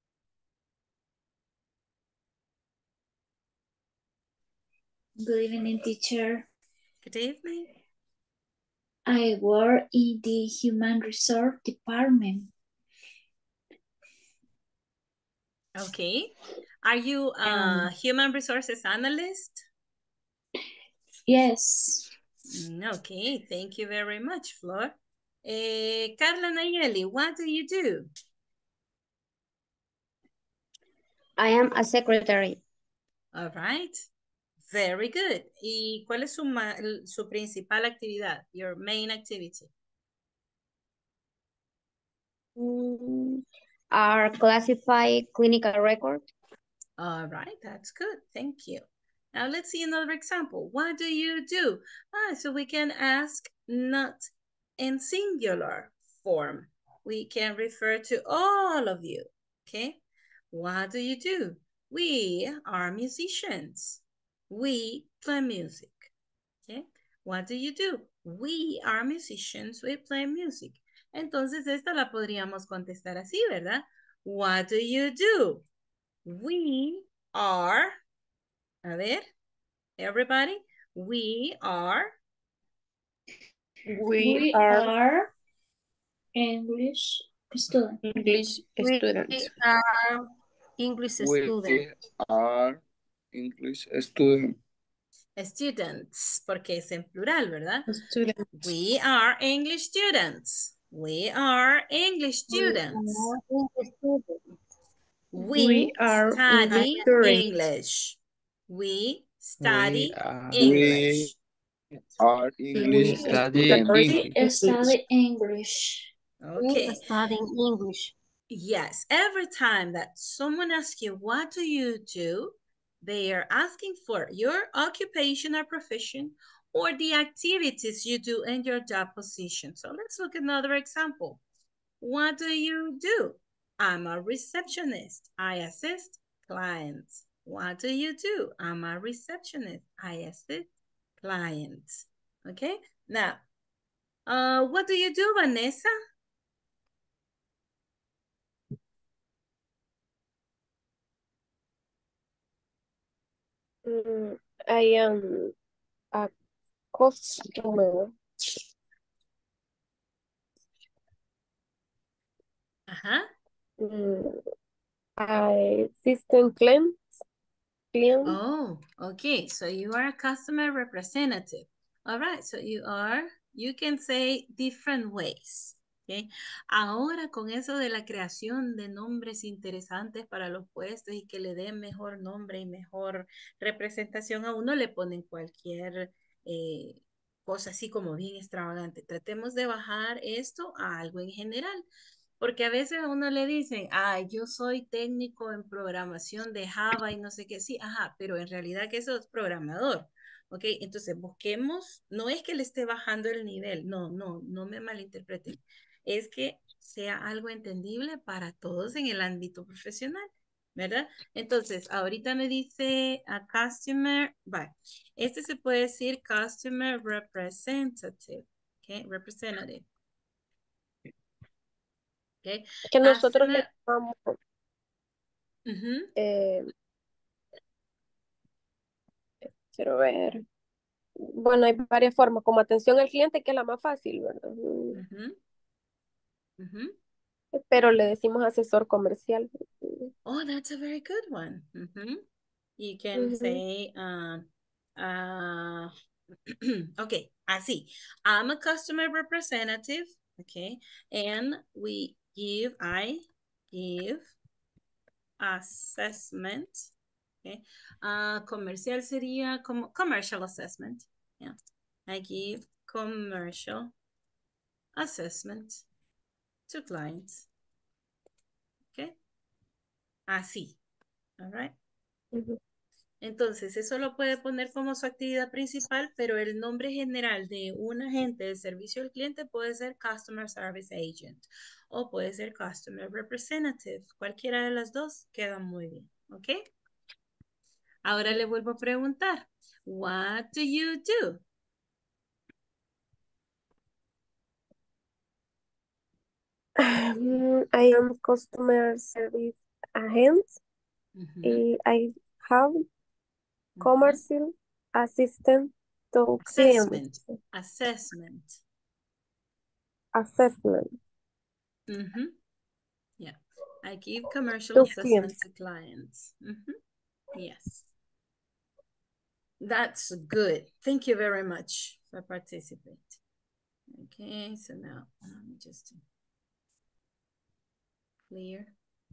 Good evening, teacher. Good evening. I work in the Human Resource Department. Okay. Are you a Um, human resources analyst? Yes. Mm, okay, thank you very much, Flor. Eh, Carla Nayeli, what do you do? I am a secretary. All right. Very good. ¿Y cuál es su, ma su principal actividad? Your main activity. Mm, are classified clinical records. All right, that's good. Thank you. Now let's see another example. What do you do? Ah, so we can ask not in singular form. We can refer to all of you, okay? What do you do? We are musicians. We play music, okay? What do you do? We are musicians. We play music. Entonces esta la podríamos contestar así, ¿verdad? What do you do? We are, a ver, everybody, we are. We, We are, are English students. English We students. are English We students. are English students. Students, porque es en plural, ¿verdad? Students. We are English students. We are English students. We, We are study English English. We We study are, English. We are English we study students. We study English. Okay. We studying English. Yes, every time that someone asks you, what do you do? They are asking for your occupation or profession or the activities you do in your job position. So let's look at another example. What do you do? I'm a receptionist. I assist clients. What do you do? I'm a receptionist. I assist clients. Okay, now, uh, what do you do, Vanessa? Mm, I am a customer. Uh-huh. Mm, I assistant clients. Client. Oh, okay. So you are a customer representative. All right. So you are, you can say different ways. Okay. Ahora con eso de la creación de nombres interesantes para los puestos y que le den mejor nombre y mejor representación a uno, le ponen cualquier eh, cosa así como bien extravagante. Tratemos de bajar esto a algo en general. Porque a veces a uno le dicen, ah, yo soy técnico en programación de Java y no sé qué, sí, ajá, pero en realidad que eso es programador, ¿ok? Entonces busquemos, no es que le esté bajando el nivel, no, no, no me malinterpreten, es que sea algo entendible para todos en el ámbito profesional, ¿verdad? Entonces, ahorita me dice a customer, vale, este se puede decir customer representative, ¿ok? Representative. Okay. Que nosotros le Customer, llamamos, ujú, eh, quiero ver, bueno, hay varias formas, como atención al cliente, que es la más fácil, ¿verdad? Mm, ujú, ujú. Pero le decimos asesor comercial. Oh, that's a very good one. Mhm. You can Ujú. say, um, uh, okay, así. I'm a customer representative, okay, and we give, I give assessment, okay. Uh, comercial sería como commercial assessment, yeah. I give commercial assessment to clients, okay. Así, all right. Ujú. Entonces, eso lo puede poner como su actividad principal, pero el nombre general de un agente de servicio al cliente puede ser Customer Service Agent o puede ser Customer Representative. Cualquiera de las dos queda muy bien, ¿ok? Ahora le vuelvo a preguntar, what do you do? Mm, I am customer service agent. Ujú, y I have ujú. commercial assistant to Assessment, clients. assessment. Assessment Ujú, yeah. I give commercial to assessment clients. to clients. Ujú, yes. That's good. Thank you very much for participating. Okay, so now let me just clear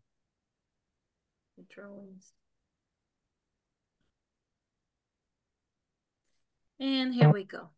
the drawings. And here we go.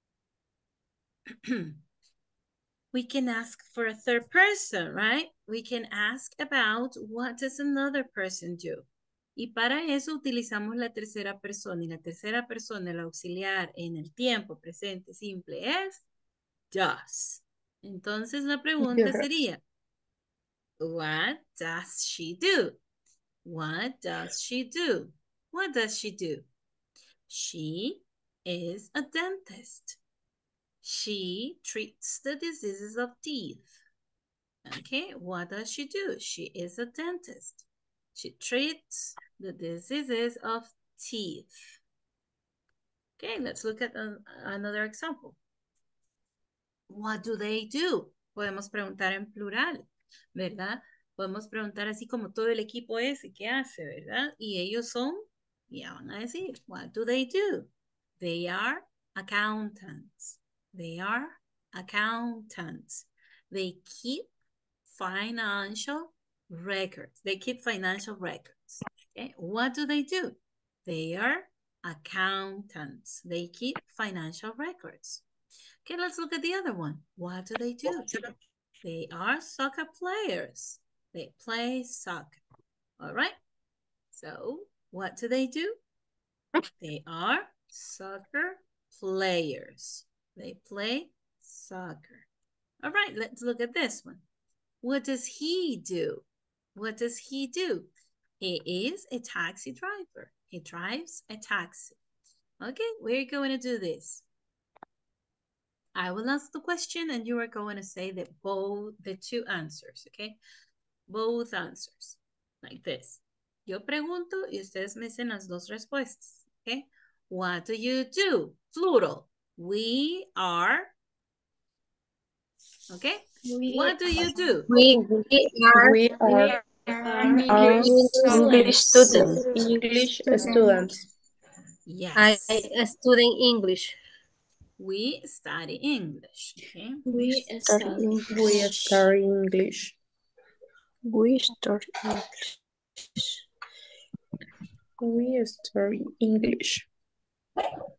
We can ask for a third person, right? We can ask about what does another person do. Y para eso utilizamos la tercera persona. Y la tercera persona, el auxiliar en el tiempo presente simple es does. Entonces la pregunta Yes. sería, what does she do? What does she do? What does she do? She is a dentist. She treats the diseases of teeth. Okay, what does she do? She is a dentist. She treats the diseases of teeth. Okay, let's look at an, another example. What do they do? Podemos preguntar en plural, ¿verdad? Podemos preguntar así como todo el equipo ese que hace, ¿verdad? Y ellos son, ya van a decir, what do they do? They are accountants. They are accountants. They keep financial records. They keep financial records. Okay, what do they do? They are accountants. They keep financial records. Okay, let's look at the other one. What do they do? They are soccer players. They play soccer. All right. So what do they do? They are soccer players. They play soccer. All right, let's look at this one. What does he do? What does he do? He is a taxi driver. He drives a taxi. Okay, we're going to do this. I will ask the question and you are going to say that both the two answers, okay? Both answers, like this. Yo pregunto y ustedes me dicen las dos respuestas, okay? What do you do? Plural. We are, okay? We What do you do? We, we are We we are, are are English English students. students. English students. I Yes. studying English. We study English, okay? We Study, study we English. study English. We study English. We study English.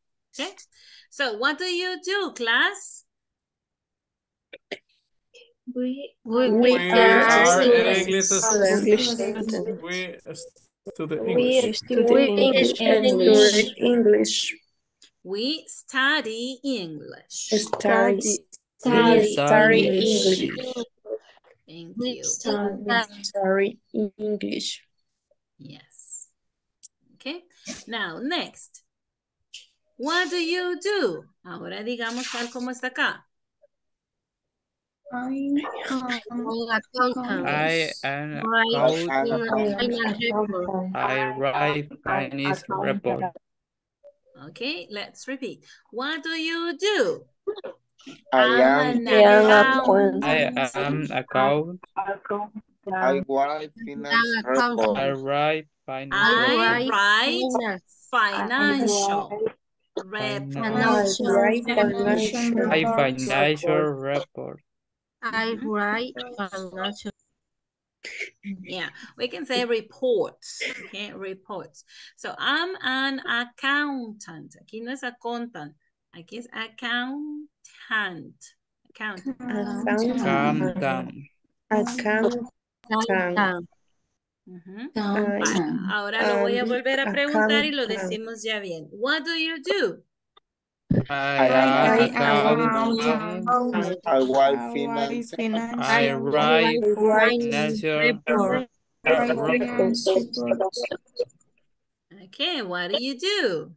Okay, so what do you do, class? We We, We we are are English English students. students. We study We English. study English. English. English. We study English. Study. study We study English. English. Thank We you. study Study English. Yes. Okay. Now, next. What do you do? Ahora digamos tal como está acá. I accountant. I am Write account. financial report. I write finance report. Okay, let's repeat. What do you do? I I'm am, an accountant. I am account. I write finance report. I write finance I report. write financial Finance. report. Financial Write report. financial I financial report. I write financial. Yeah, we can say reports. Okay, reports. So I'm an accountant. Aquí no es accountant. Aquí es accountant. Accountant. Accountant. Accountant. Accountant. Accountant. Ujú. accountant. Ahora lo voy a Um, volver a preguntar y lo accountant. decimos ya bien. What do you do? I I am am accountant. I write finance. I write Write financial report. reports. Okay, what do you do?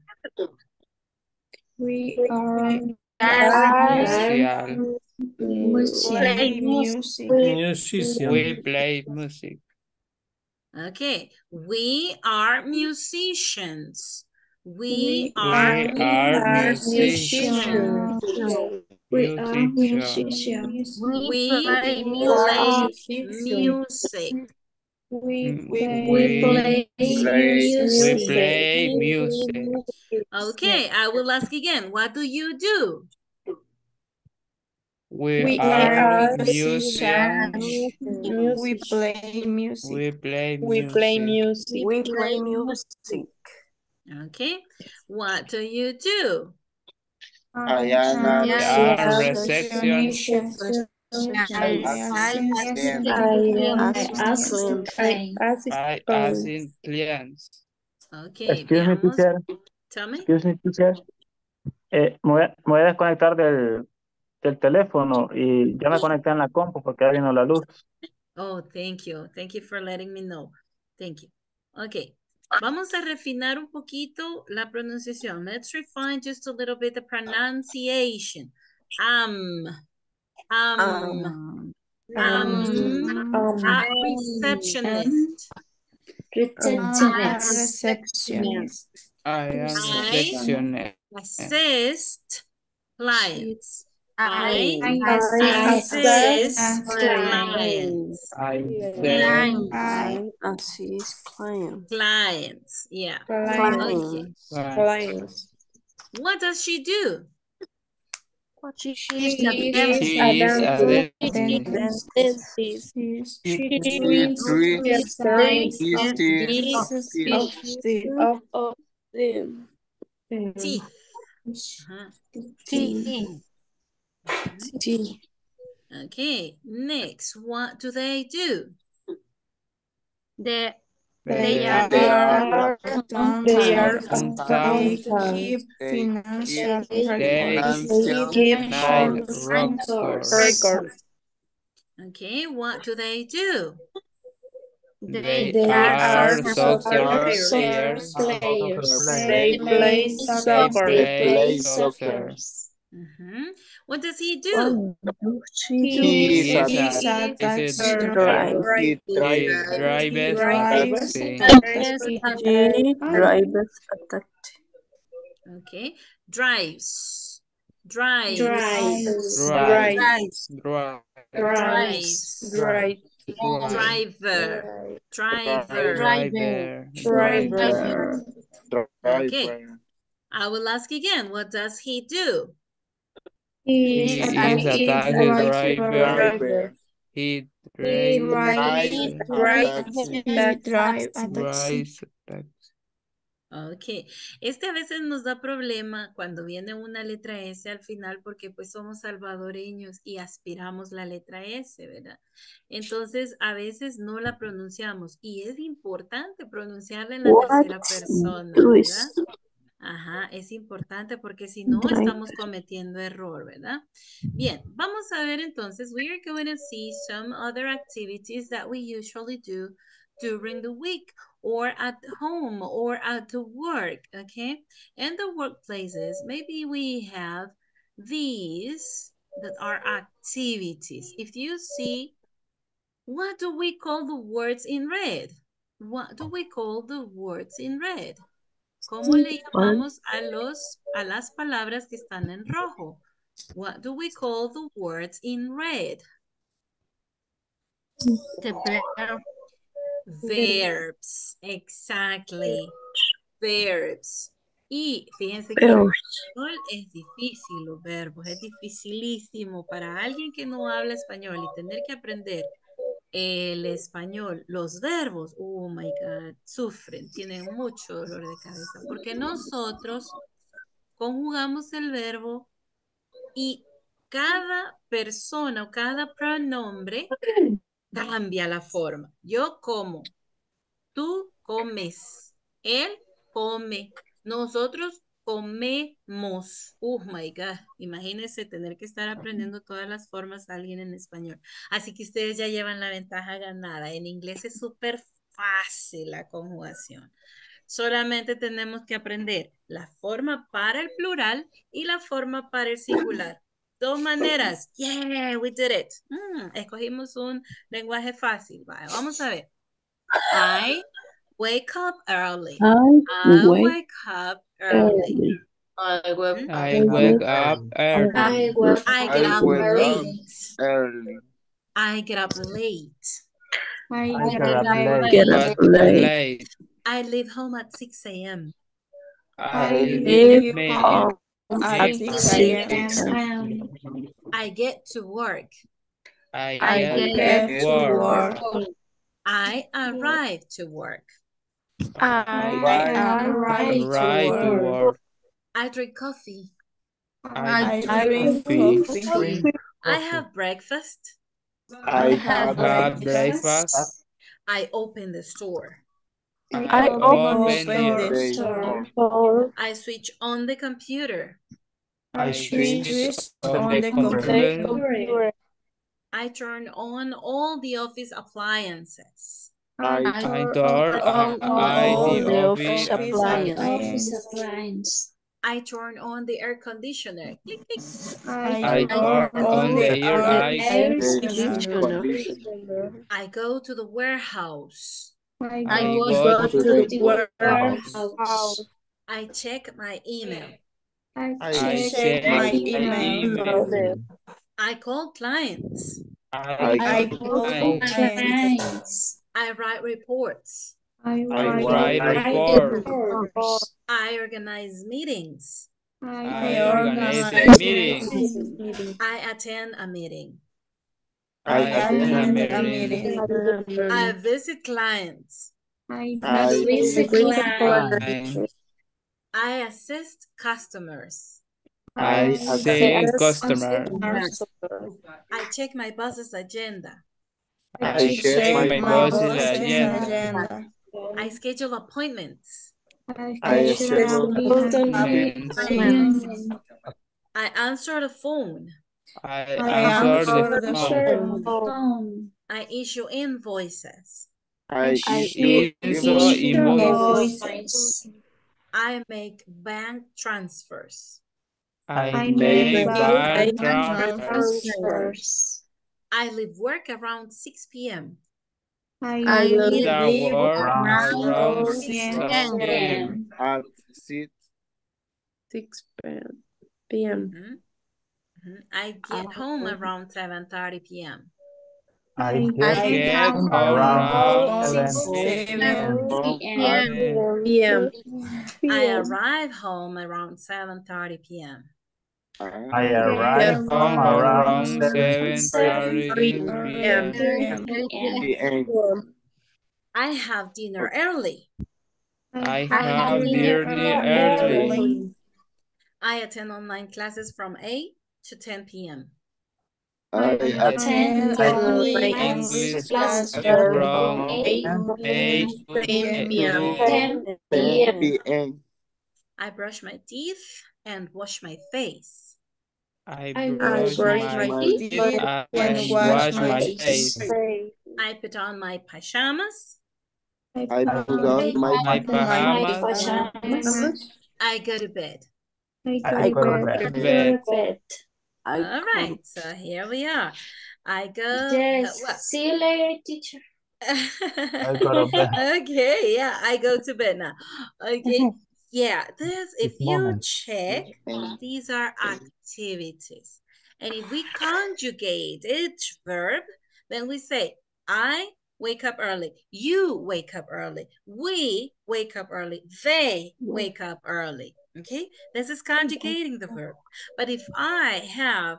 We are musician. musician. Music. Musician. We play music. Okay, we are musicians. We are We are musicians. musicians. We are Musician. musicians. We We play play music. music. We Mm, We We play Play we music. play music. Okay, I will ask again. What do you do? We We are are musicians. musicians. We play music. We play We play music. music. We play music. Okay, what do you do? I am I a am reception. reception. I Assistant. I am I assist I I assistant. assist clients. Okay, Excuse me, veamos. teacher. Tell me. Excuse me, teacher. Eh, me, voy a, me voy a desconectar del, del teléfono y ya me conecté en la compu porque ya vino la luz. Oh, thank you. Thank you for letting me know. Thank you. Okay. Vamos a refinar un poquito la pronunciación. Let's refine just a little bit the pronunciation. Um, um, um, Um, a receptionist. receptionist. Receptionist. I am I receptionist. assist clients. I I assist assist clients. I client. I assist clients. Clients, yeah. clients. Okay. Clients. What does she do? She She is a is dentist. a She is a dentist. Dentist. She Three, treats three, the Dentist. Teeth, teeth teeth. of, of them. Teeth. Uh-huh. Teeth. Teeth. Okay, next, what do they do? The They They are are They are they are accountants. They accountants. keep They financial keep They records. financial Keep nine records. records. records. Okay, what do they do? They They are are soccer soccer players. players. They They play They soccer. play soccer. Mhm. What does he do? He He is He a is a, is a is taxi a driver. He He drives drives drives taxi. He drives a taxi. Okay, drives. Drives. Drives. Drives. Drives. Drives. Drives. Drives. Driver. Driver. Driver. Driver. Okay, driver. I will ask again. What does he do? He He is is a taxi driver. Driver. He He drives Drives a drives taxi. He taxi. drives a taxi. drives a taxi. Ok, este a veces nos da problema cuando viene una letra S al final porque pues somos salvadoreños y aspiramos la letra S, ¿verdad? Entonces a veces no la pronunciamos y es importante pronunciarla en la What tercera persona, do ¿verdad? is Ajá, es importante porque si no drive? estamos cometiendo error, ¿verdad? Bien, vamos a ver entonces, we are going to see some other activities that we usually do during the week or at home or at the work, okay? In the workplaces, maybe we have these that are activities. If you see, what do we call the words in red? What do we call the words in red? ¿Cómo le llamamos a, los, a las palabras que están en rojo? What do we call the words in red? The verb. Verbs, exactly. Verbs. Y fíjense que en Verbs. español es difícil los verbos, es dificilísimo para alguien que no habla español y tener que aprender el español, los verbos, oh my God, sufren, tienen mucho dolor de cabeza, porque nosotros conjugamos el verbo y cada persona o cada pronombre cambia la forma. Yo como, tú comes, él come, nosotros comemos. Oh my God, imagínense tener que estar aprendiendo todas las formas de alguien en español. Así que ustedes ya llevan la ventaja ganada. En inglés es súper fácil la conjugación. Solamente tenemos que aprender la forma para el plural y la forma para el singular. Dos maneras. Yeah, we did it. Mm, escogimos un lenguaje fácil. Vale, vamos a ver. I wake up early. I I wake wake up early. I wake Hmm? I wake up early. I, I get I up wake up late. early. I get up late. I I get get up up late. late. get up But late. late. I leave home at six a m I I Leave leave home at at leave six at a m. six a m I get to work. I I get I get get Get to to work. work. I arrive to work. I I arrive to arrive to work. work. I drink coffee. I I drink drink coffee. coffee. I have breakfast. I I have have Have breakfast. breakfast. I open the store. I I open open the the the store. door. I switch on the computer. I I switch switch on on the the computer. computer. I turn on all the office appliances. I I I turn door on I all the the office office appliances. I turn on the air conditioner. Click, click. I I turn turn on on the the air air I air conditioner. conditioner. I go to the warehouse. I I go go to to the the warehouse. I check my email. I I I check check my check email. email. I call clients. I I I call call clients. clients. I write reports. I I write Write write report. I organize meetings. I I organize organize meetings. meetings. I attend a meeting. I I attend a attend a meeting. meeting. I visit clients. I I visit visit clients. I assist customers. I see customer. I check my boss's agenda. I check my boss's agenda. agenda. I schedule appointments. I I schedule schedule Appointments. appointments. I answer the phone. I I answer answer the the phone. phone. I issue invoices. I I issue issue invoices. Invoices. I make bank transfers. I I make make bank bank transfers. transfers. I leave work around six p m I I leave The leave work around around six six p.m. p m at six. six p m Mhm, mhm. I get home around seven thirty p m I I get I get home home around around seven seven seven p.m. p m I arrive home around seven thirty p m I I arrive Get arrive home home around around seven seven thirty thirty seven p.m. p m P M. I have dinner early. I I have have nearly nearly early. early. I attend online classes from eight to ten p m I I attend attend online English classes classes from from eight eight to ten p m to ten p m I brush my teeth and wash my face. I I brush brush my my teeth teeth and and wash wash my my face. face. I put on my pajamas. I I put put on on my My pajamas. pajamas. I go to bed. I I go go to to bed. To bed. bed. All right, so here we are. I go. uh, well, See you later, teacher. I go to bed. Okay, yeah, I go to bed now. Okay, yeah, this, if This you moment. check, these are activities. And if we conjugate each verb, then we say, I wake up early. You wake up early. We wake up early. They wake up early. Okay, this is conjugating the verb. But if I have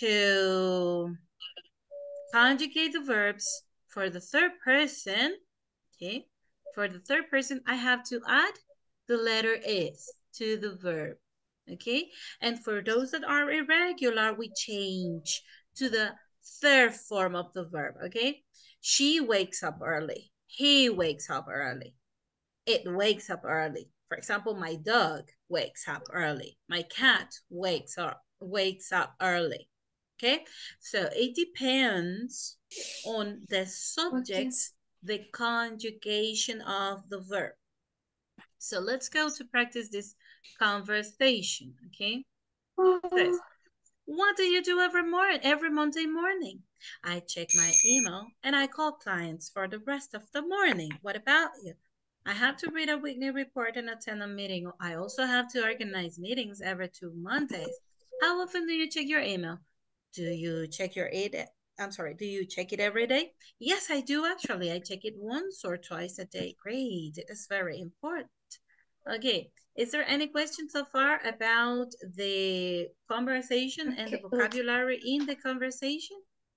to conjugate the verbs for the third person, okay, for the third person, I have to add the letter is to the verb, okay? And for those that are irregular, we change to the third form of the verb, okay? She wakes up early. He wakes up early. It wakes up early. For example, my dog wakes up early. My cat wakes up, wakes up early. Okay, so it depends on the subject, the conjugation of the verb. So let's go to practice this conversation, okay? Says, what do you do every morning, every Monday morning? I check my email and I call clients for the rest of the morning. What about you? I have to read a weekly report and attend a meeting. I also have to organize meetings every two Mondays. How often do you check your email? Do you check your it? I'm sorry, do you check it every day? Yes, I do actually. I check it once or twice a day. Great, it is very important. Okay, is there any question so far about the conversation and the vocabulary in the conversation?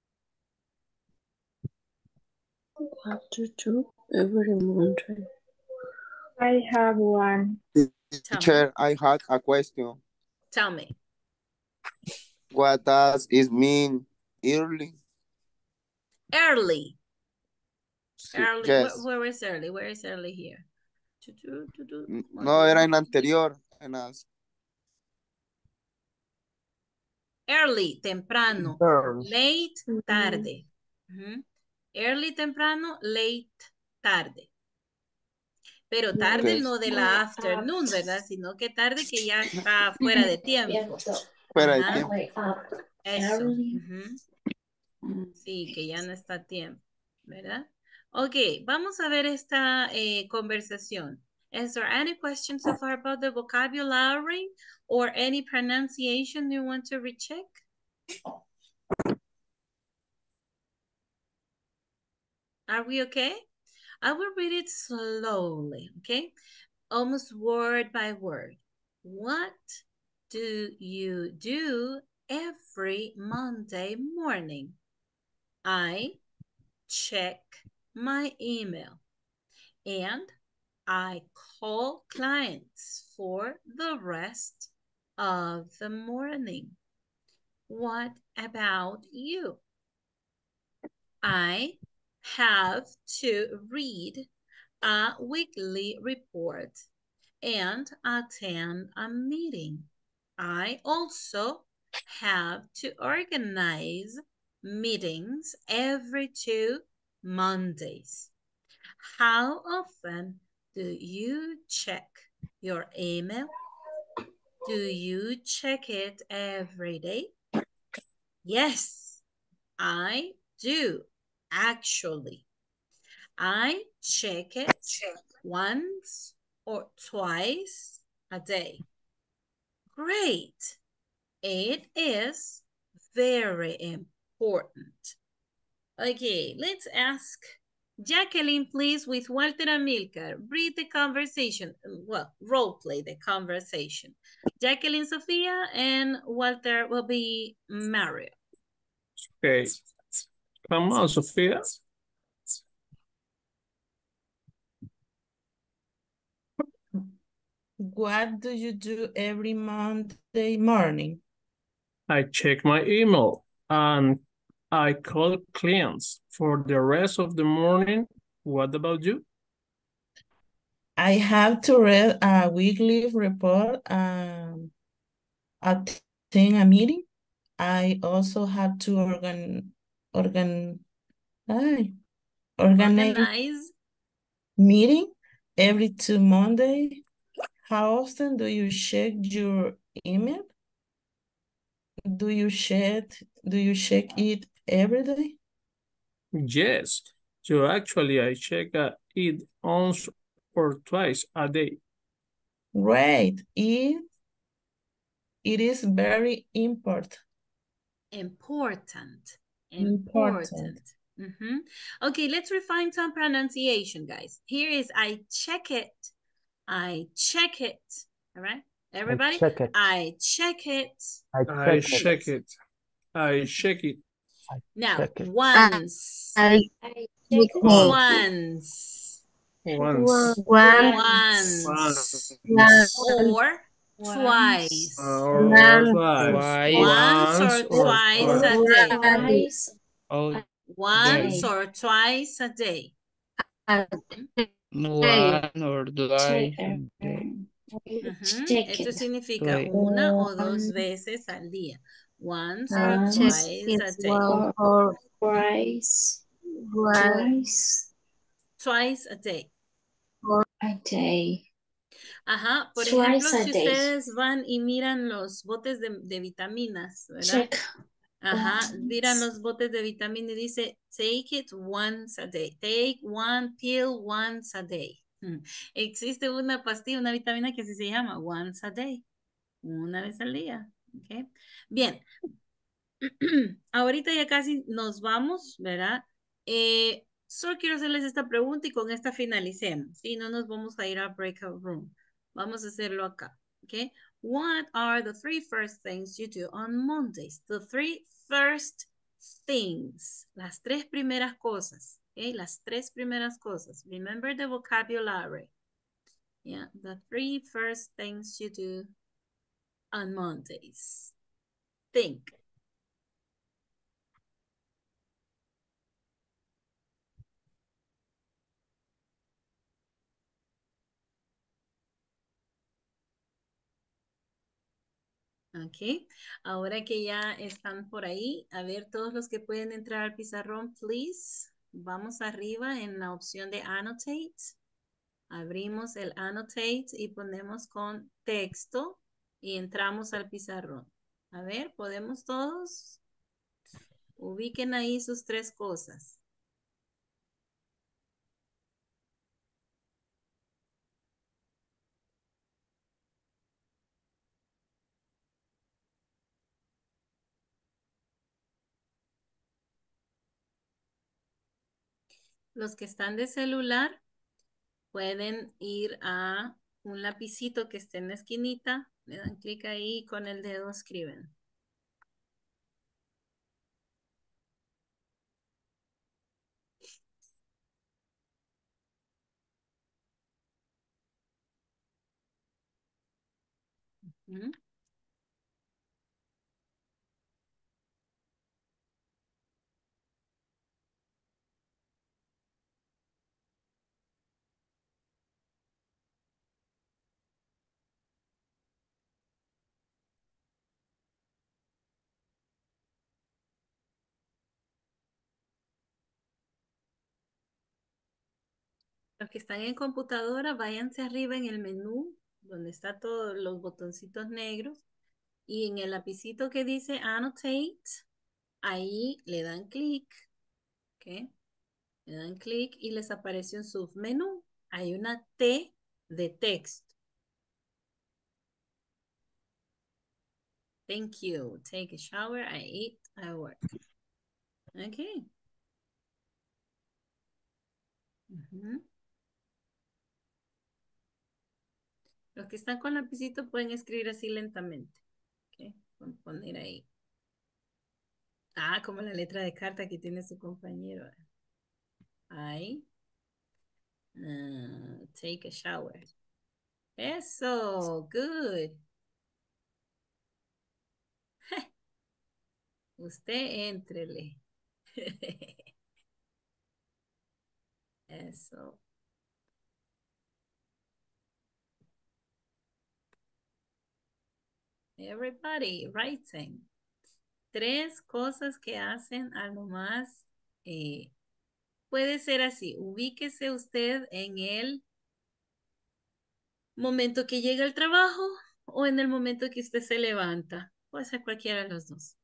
Have to do every Monday. I have one. Teacher, I had a question. Tell me. What does it mean early? Early. Early. Yes. Where, where is early? Where is early here? To do, to do. No, era en anterior. En las... Early, temprano. Early. Late, tarde. Uh-huh. Early, temprano, late, tarde. Pero tarde Okay. no de la afternoon, ¿verdad? Sino que tarde que ya está fuera de tiempo. Fuera de Ajá. tiempo. Eso. Uh-huh. Sí, que ya no está a tiempo, ¿verdad? Ok, vamos a ver esta eh, conversación. Is there any questions so far about the vocabulary or any pronunciation you want to recheck? Are we okay? I will read it slowly, okay? Almost word by word. What do you do every Monday morning? I check my email and I call clients for the rest of the morning. What about you? I have to read a weekly report and attend a meeting. I also have to organize meetings every two Mondays. How often do you check your email? Do you check it every day? Yes, I do, actually. I check it once or twice a day. Great. It is very important. Okay, let's ask Jacqueline, please, with Walter Amilcar. Read the conversation. Well, role play the conversation. Jacqueline, Sophia, and Walter will be Mario. Okay. Come on, Sophia. What do you do every Monday morning? I check my email and I call clients. For the rest of the morning, what about you? I have to read a weekly report and attend a meeting. I also have to organ, organ, ay, organize Organize. meeting every two Monday. How often do you check your email? Do you check, do you check it every day? Yes. So actually, I check uh, it once or twice a day. Great. It, it is very important. Important. Important. Important. Mhm. Okay, let's refine some pronunciation, guys. Here is I check it. I check it. All right, everybody? check it. I check it. I I check it. check it. I check it. Now, Check it. once. I check Once. Once. Once. Once. Or twice. Or twice. Once or Once or twice twice. a day. Twice. Oh, Once or twice a day. one or twice. Ujú. Check Esto it. significa Twice. una o dos veces al día. Once or Once. twice a It's day. one or Twice. one Twice Twice a day. a day. Ajá, por Twice ejemplo, a si day. ustedes van y miran los botes de, de vitaminas, ¿verdad? Check. Ajá, once. miran los botes de vitamina y dice, take it once a day. Take one pill once a day. Mm. Existe una pastilla, una vitamina que así se llama, once a day. Una vez al día. ¿Ok? Bien. Ahorita ya casi nos vamos, ¿verdad? Eh, solo quiero hacerles esta pregunta y con esta finalicemos. Si no nos vamos a ir a breakout room. Vamos a hacerlo acá. ¿Ok? What are the three first things you do on Mondays? The three first things. Las tres primeras cosas. ¿Ok? Las tres primeras cosas. Remember the vocabulary. Yeah, the three first things you do on Mondays. Think. Ok, ahora que ya están por ahí, a ver todos los que pueden entrar al pizarrón, please. Vamos arriba en la opción de annotate. Abrimos el annotate y ponemos con texto y entramos al pizarrón. A ver, ¿podemos todos? Ubiquen ahí sus tres cosas. Los que están de celular pueden ir a un lapicito que esté en la esquinita, le dan clic ahí y con el dedo escriben. ¿Mm? Los que están en computadora, váyanse arriba en el menú, donde está todos los botoncitos negros, y en el lapicito que dice Annotate, ahí le dan clic, ¿ok? Le dan clic y les aparece un submenú. Hay una T de texto. Thank you. Take a shower. I eat. I work. Ok. Ujú. Los que están con lapicito pueden escribir así lentamente. Ok. Pon- Poner ahí. Ah, como la letra de carta que tiene su compañero. I uh, take a shower. Eso, good. Usted éntrele. Eso. Everybody writing. Tres cosas que hacen algo más. Eh, puede ser así. Ubíquese usted en el momento que llega al trabajo o en el momento que usted se levanta. Puede ser cualquiera de los dos.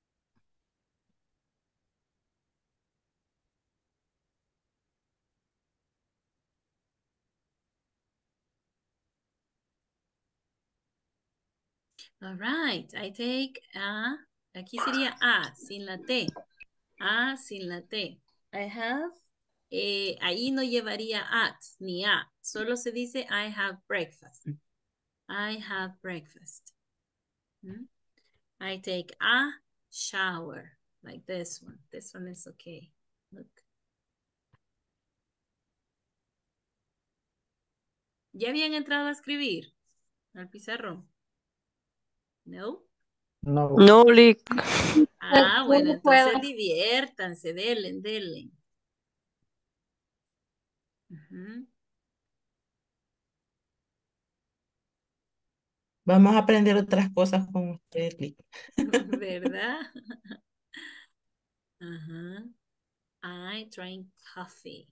All right, I take a, aquí sería A, sin la T. A, sin la T. I have, eh, ahí no llevaría at, ni a. Solo se dice I have breakfast. I have breakfast. ¿Mm? I take a shower, like this one. This one is okay. Look. ¿Ya habían entrado a escribir al pizarrón? No. No. No, Lick. Ah, bueno, No puedo. entonces diviértanse, denle, denle. Ujú. Vamos a aprender otras cosas con usted, Lick. ¿Verdad? Ajá. I drink coffee.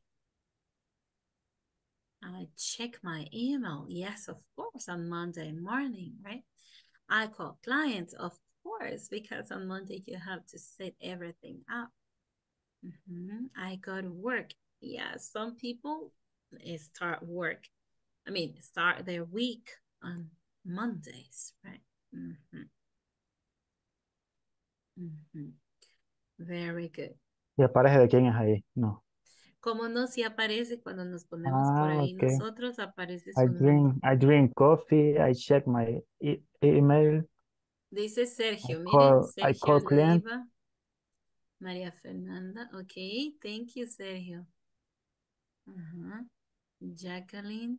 I check my email. Yes, of course, on Monday morning, right? I call clients, of course, because on Monday you have to set everything up. Mhm. I go to work. Yeah, some people eh, start work. I mean, start their week on Mondays, right? Mhm. Mhm. Very good. ¿Y aparece de quién es ahí? No. Como no si aparece cuando nos ponemos por Ah, ahí okay. nosotros, aparece I su nombre. drink, I drink coffee. I check my e- email. Dice I Sergio, miren, call, I Sergio call client. Leiva, María Fernanda, ok, thank you, Sergio. Ajá. Jacqueline,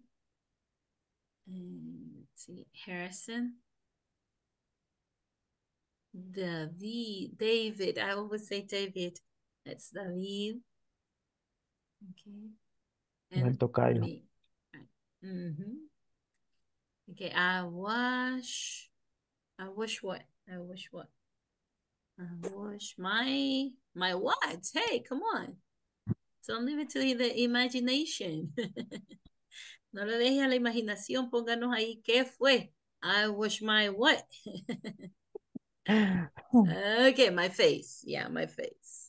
and let's see, Harrison, David, David, I always say David, it's David, okay, El and tocayo. me. Mhm. Okay, I wash, I wash what? I wash what? I wash my, my what? Hey, come on. Don't leave it to the imagination. No lo deje a la imaginación, pónganos ahí, ¿qué fue? I wash my what? Okay, my face. Yeah, my face.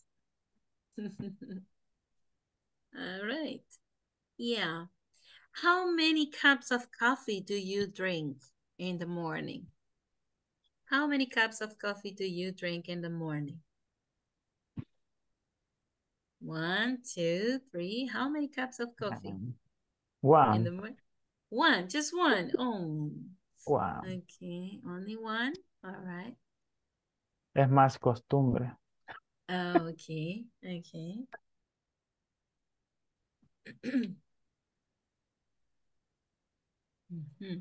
All right. Yeah. How many cups of coffee do you drink in the morning? How many cups of coffee do you drink in the morning? One, two, three. How many cups of coffee in One. the morning? One, just one. Oh, One. okay. Only one. All right. Es más costumbre. Okay, okay. Mhm.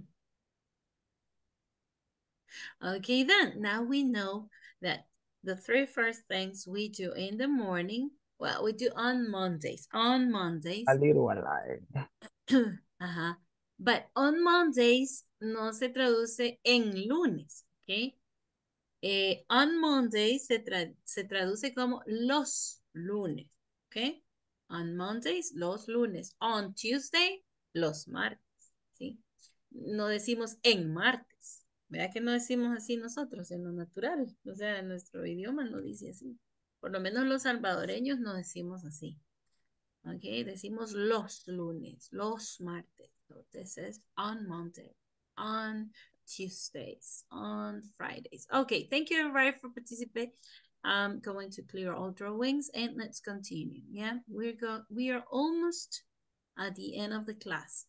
Okay, then now we know that the three first things we do in the morning, well, we do on Mondays. On Mondays. A little alive. Ajá. But on Mondays no se traduce en lunes, ¿ok? Eh, on Mondays se, tra se traduce como los lunes, ¿ok? On Mondays, los lunes. On Tuesday, los martes, ¿sí? No decimos en martes. ¿Verdad que no decimos así nosotros, en lo natural? O sea, nuestro idioma no dice así. Por lo menos los salvadoreños no decimos así. Ok, decimos los lunes, los martes. So this is on Monday, on Tuesdays, on Fridays. Okay, thank you everybody for participating. I'm going to clear all drawings and let's continue. Yeah, we're go we are almost at the end of the class.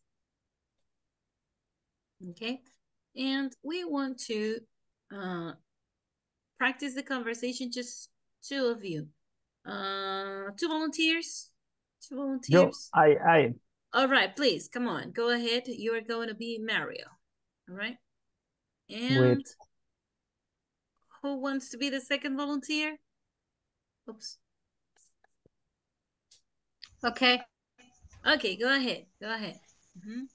Okay, and we want to uh, practice the conversation, just two of you. Uh, two volunteers, two Yo, volunteers. I, I. All right, please, come on, go ahead. You're going to be Mario. All right. With And who wants to be the second volunteer? Oops. Okay. Okay, go ahead. Go ahead. Mhm.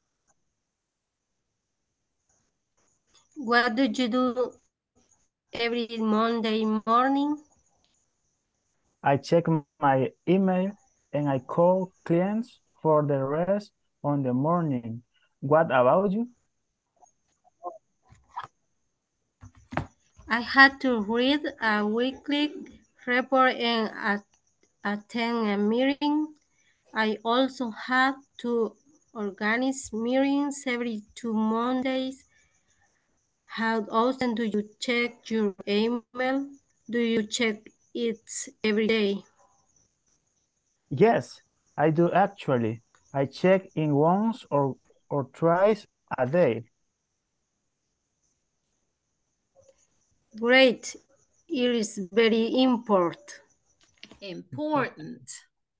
What do you do every Monday morning? I check my email and I call clients for the rest on the morning. What about you? I had to read a weekly report and at- attend a meeting. I also had to organize meetings every two Mondays. How often do you check your email? Do you check it every day? Yes, I do actually. I check in once or, or twice a day. Great. It is very important. Important.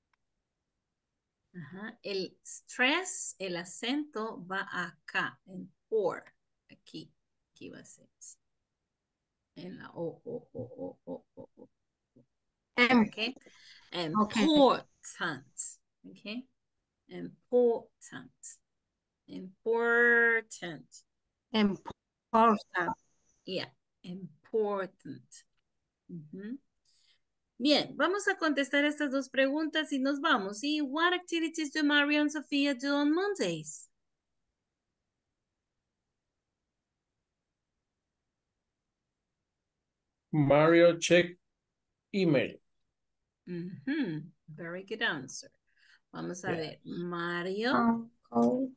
Ajá. El stress, el acento va acá, en por. Aquí. Aquí va a ser. En la O, O, O, O, O, O, O. Em- Okay. Okay. Important. Okay. Important. Important. Important. Yeah. Important. Ujú. Bien, vamos a contestar estas dos preguntas y nos vamos. ¿Y what activities do Mario and Sophia do on Mondays? Mario check email. Ujú. Very good answer. Vamos a Yeah. ver. Mario. Um, call.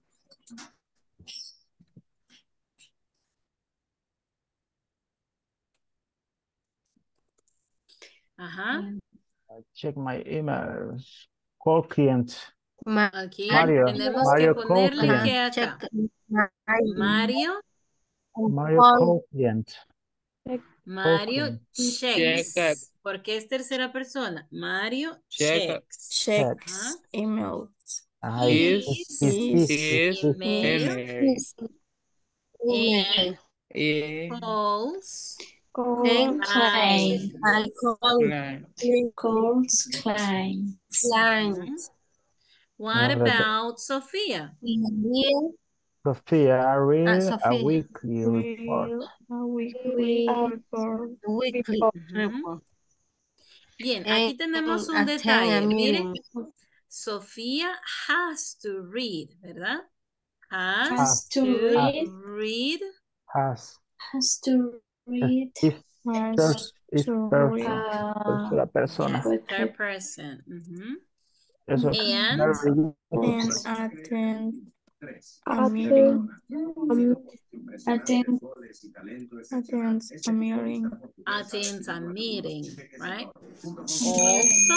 Ajá. I check my emails. Call clients. Ma- Aquí Mario, tenemos Mario que call ponerle client. que acá. Check my- Mario. Mario Call. call client. Mario client. checks. Checa, Porque es tercera persona. Mario checa. checks. Checks Ajá. emails. Ay, His, his, His his, his, his his, email email. Email. Y calls And Client. I call client. Calls clients. clients. What No, but about Sophia? Email. Sophia, I Uh, read a Sophia. weekly report. Real a weekly report. Weekly Ujú. report. Bien, And aquí tenemos un attend a detalle. Miren, meeting. Sofía has to read, ¿verdad? Has Has to to read. read. Has. Has to read. If Has pers if to person. read. Tercera persona. Yes, Weekly. third person. Ujú. Eso. And Very And good. attend a meeting. Attend. Attend a meeting. attends a meeting, right? Also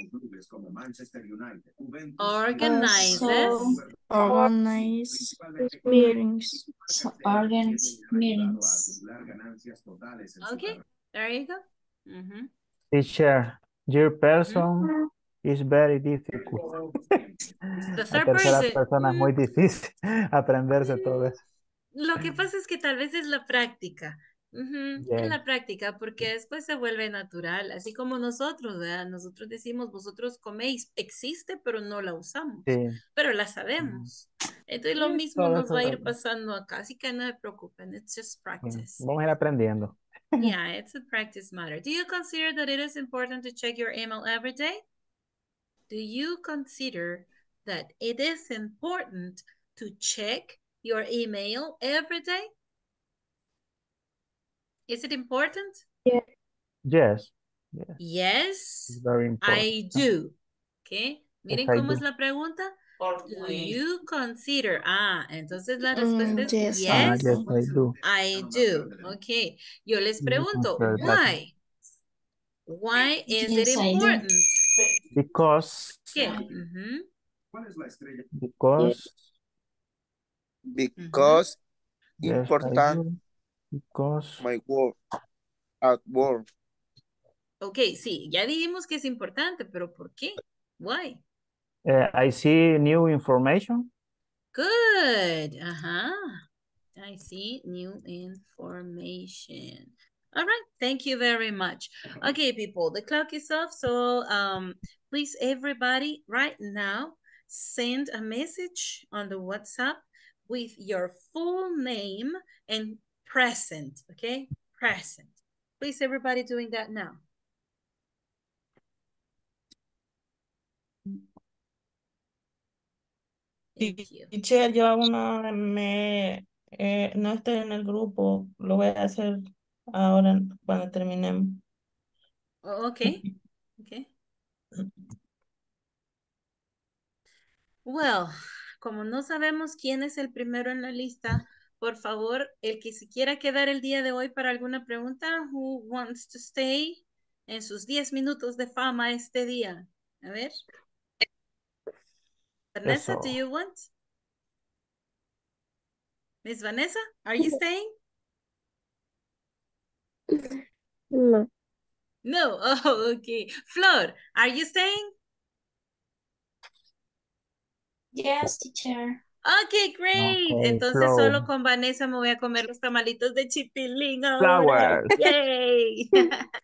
organizes Also organize meetings. So organize meetings. Okay, there you go. Ujú, Teacher, your ujú. person is very difficult. The La third tercera person. persona es mm, muy difícil aprenderse todo eso. Lo que pasa es que tal vez es la práctica. Ujú, es Yeah. la práctica, porque después se vuelve natural, así como nosotros, ¿verdad? Nosotros decimos, vosotros coméis, existe, pero no la usamos, Sí. pero la sabemos. Entonces lo Sí, mismo todo nos eso va a es- ir pasando acá, así que no se preocupen, it's just sí, practice. vamos a ir aprendiendo. Yeah, it's a practice matter. Do you consider that it is important to check your email every day? Do you consider that it is important to check your email every day? Is it important? Yes. Yes. Yes, It's very important. I do. Okay. Miren Yes, I cómo es do. la pregunta. Do you consider? Ah, entonces la respuesta Mm, es yes, Ah, I yes, yes, do. I do. I do. Okay. Yo les You pregunto, consider that. why? Why is it Yes, I do. important? Because, ¿Qué? Ujú, because, Because yes, I important do. Because, my work at work. Ok, sí, ya dijimos que es importante, pero ¿por qué? Why? Uh, I see new information. Good. Uh-huh. I see new information. All right. Thank you very much. Okay, people, the clock is off. So um, please, everybody, right now, send a message on the WhatsApp with your full name and present, okay? Present. Please, everybody doing that now. Thank you. Teacher, yo aún no me, eh, no estoy en el grupo. Lo voy a hacer ahora cuando terminemos. Oh, okay. Okay. Well, como no sabemos quién es el primero en la lista, por favor, el que se quiera quedar el día de hoy para alguna pregunta, who wants to stay en sus diez minutos de fama este día. A ver. Vanessa, Eso. do you want? Miss Vanessa, are you staying? No. No. Oh, okay. Flor, are you staying? Yes, teacher. Okay, great. Okay, Entonces Flo. solo con Vanessa me voy a comer los tamalitos de chipilín ahora. Flowers. Yay.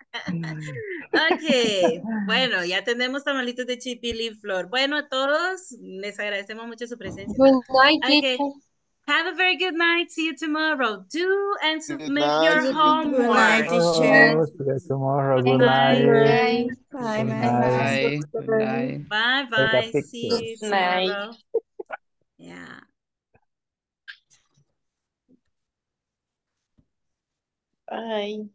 Ok, bueno, ya tenemos tamalitos de chipilín, Flor. Bueno, a todos les agradecemos mucho su presencia. Good night, Okay, teacher. have a very good night. See you tomorrow. Do and Good submit night. your See you homework. Good night, Oh, teacher. see you tomorrow. Good Good night. night. Bye, Good bye. night. Bye. Bye. Bye Take a bye. picture. See you Night. tomorrow. Yeah. Bye.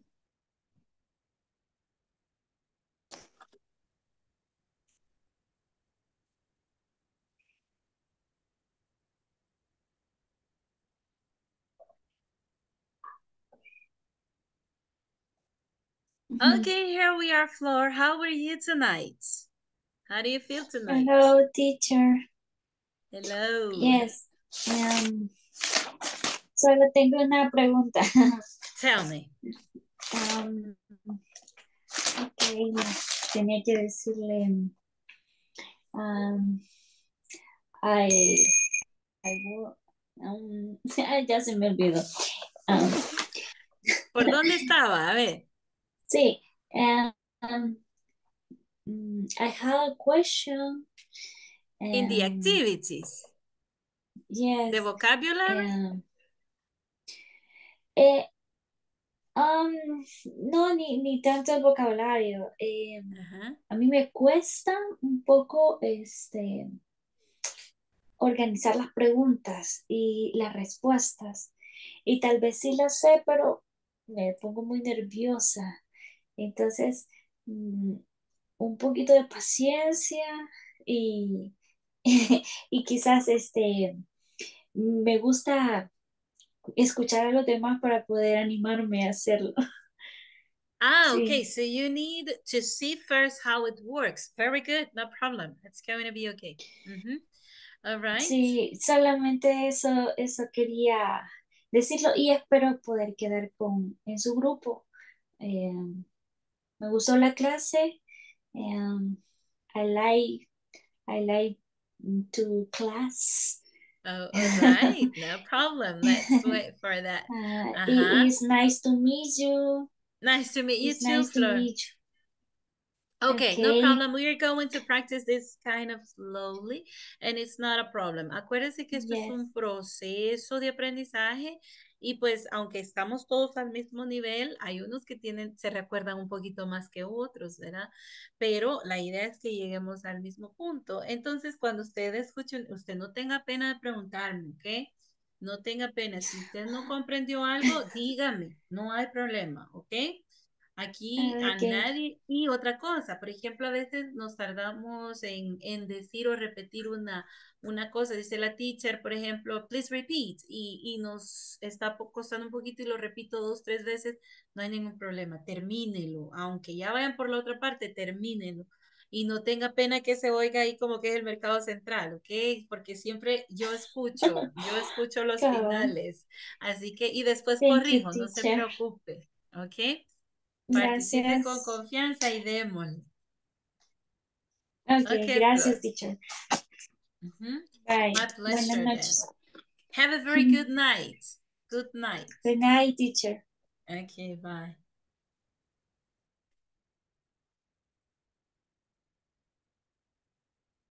Okay, here we are, Flor. How are you tonight? How do you feel tonight? Hello, teacher. Hello. Yes. Um, solo tengo una pregunta. Tell me. Um, ok, tenía que decirle. Um, I, I will, um, ya se me olvidó. Um, ¿Por dónde estaba? A ver. sí. Um, mm, I have a question. In the Um, activities. yes. The vocabulary? Um, eh, um, no, ni, ni tanto el vocabulario. Eh, Ajá. a mí me cuesta un poco este, organizar las preguntas y las respuestas. Y tal vez sí las sé, pero me pongo muy nerviosa. Entonces, mm, un poquito de paciencia y, y quizás este, me gusta escuchar a los demás para poder animarme a hacerlo. Ah, Sí. okay. So you need to see first how it works. Very good. No problem. It's going to be okay. Mhm. All right. Sí, solamente eso, eso quería decirlo y espero poder quedar con, en su grupo. Eh, me gustó la clase. Um, I like, I like to class. Oh, all right. No problem. Let's wait for that. Uh, Uh-huh. it is nice to meet you. Nice to meet you It's too, nice to Flor. meet you. Okay, no Okay. problem. We are going to practice this kind of slowly, and it's not a problem. Acuérdense que esto es Yes. un proceso de aprendizaje y pues aunque estamos todos al mismo nivel, hay unos que tienen, se recuerdan un poquito más que otros, ¿verdad? Pero la idea es que lleguemos al mismo punto. Entonces, cuando usted escuche, usted no tenga pena de preguntarme, ¿ok? No tenga pena. Si usted no comprendió algo, dígame, no hay problema, ¿ok? Aquí a Okay. nadie. Y otra cosa, por ejemplo, a veces nos tardamos en, en decir o repetir una, una cosa. Dice la teacher, por ejemplo, please repeat. Y, y nos está po- costando un poquito y lo repito dos, tres veces. No hay ningún problema. Termínelo. Aunque ya vayan por la otra parte, termínelo. Y no tenga pena que se oiga ahí como que es el mercado central, ¿ok? Porque siempre yo escucho, yo escucho los Cabal. finales. Así que, y después Thank you, corrijo, no se teacher. preocupe, ¿ok? Participe con Gracias. confianza y démosle. Okay, Okay, gracias, good. teacher. Mm-hmm. Bye. My Buenas pleasure noches. then. Have a very good night. Good night. Good night, teacher. Okay, bye.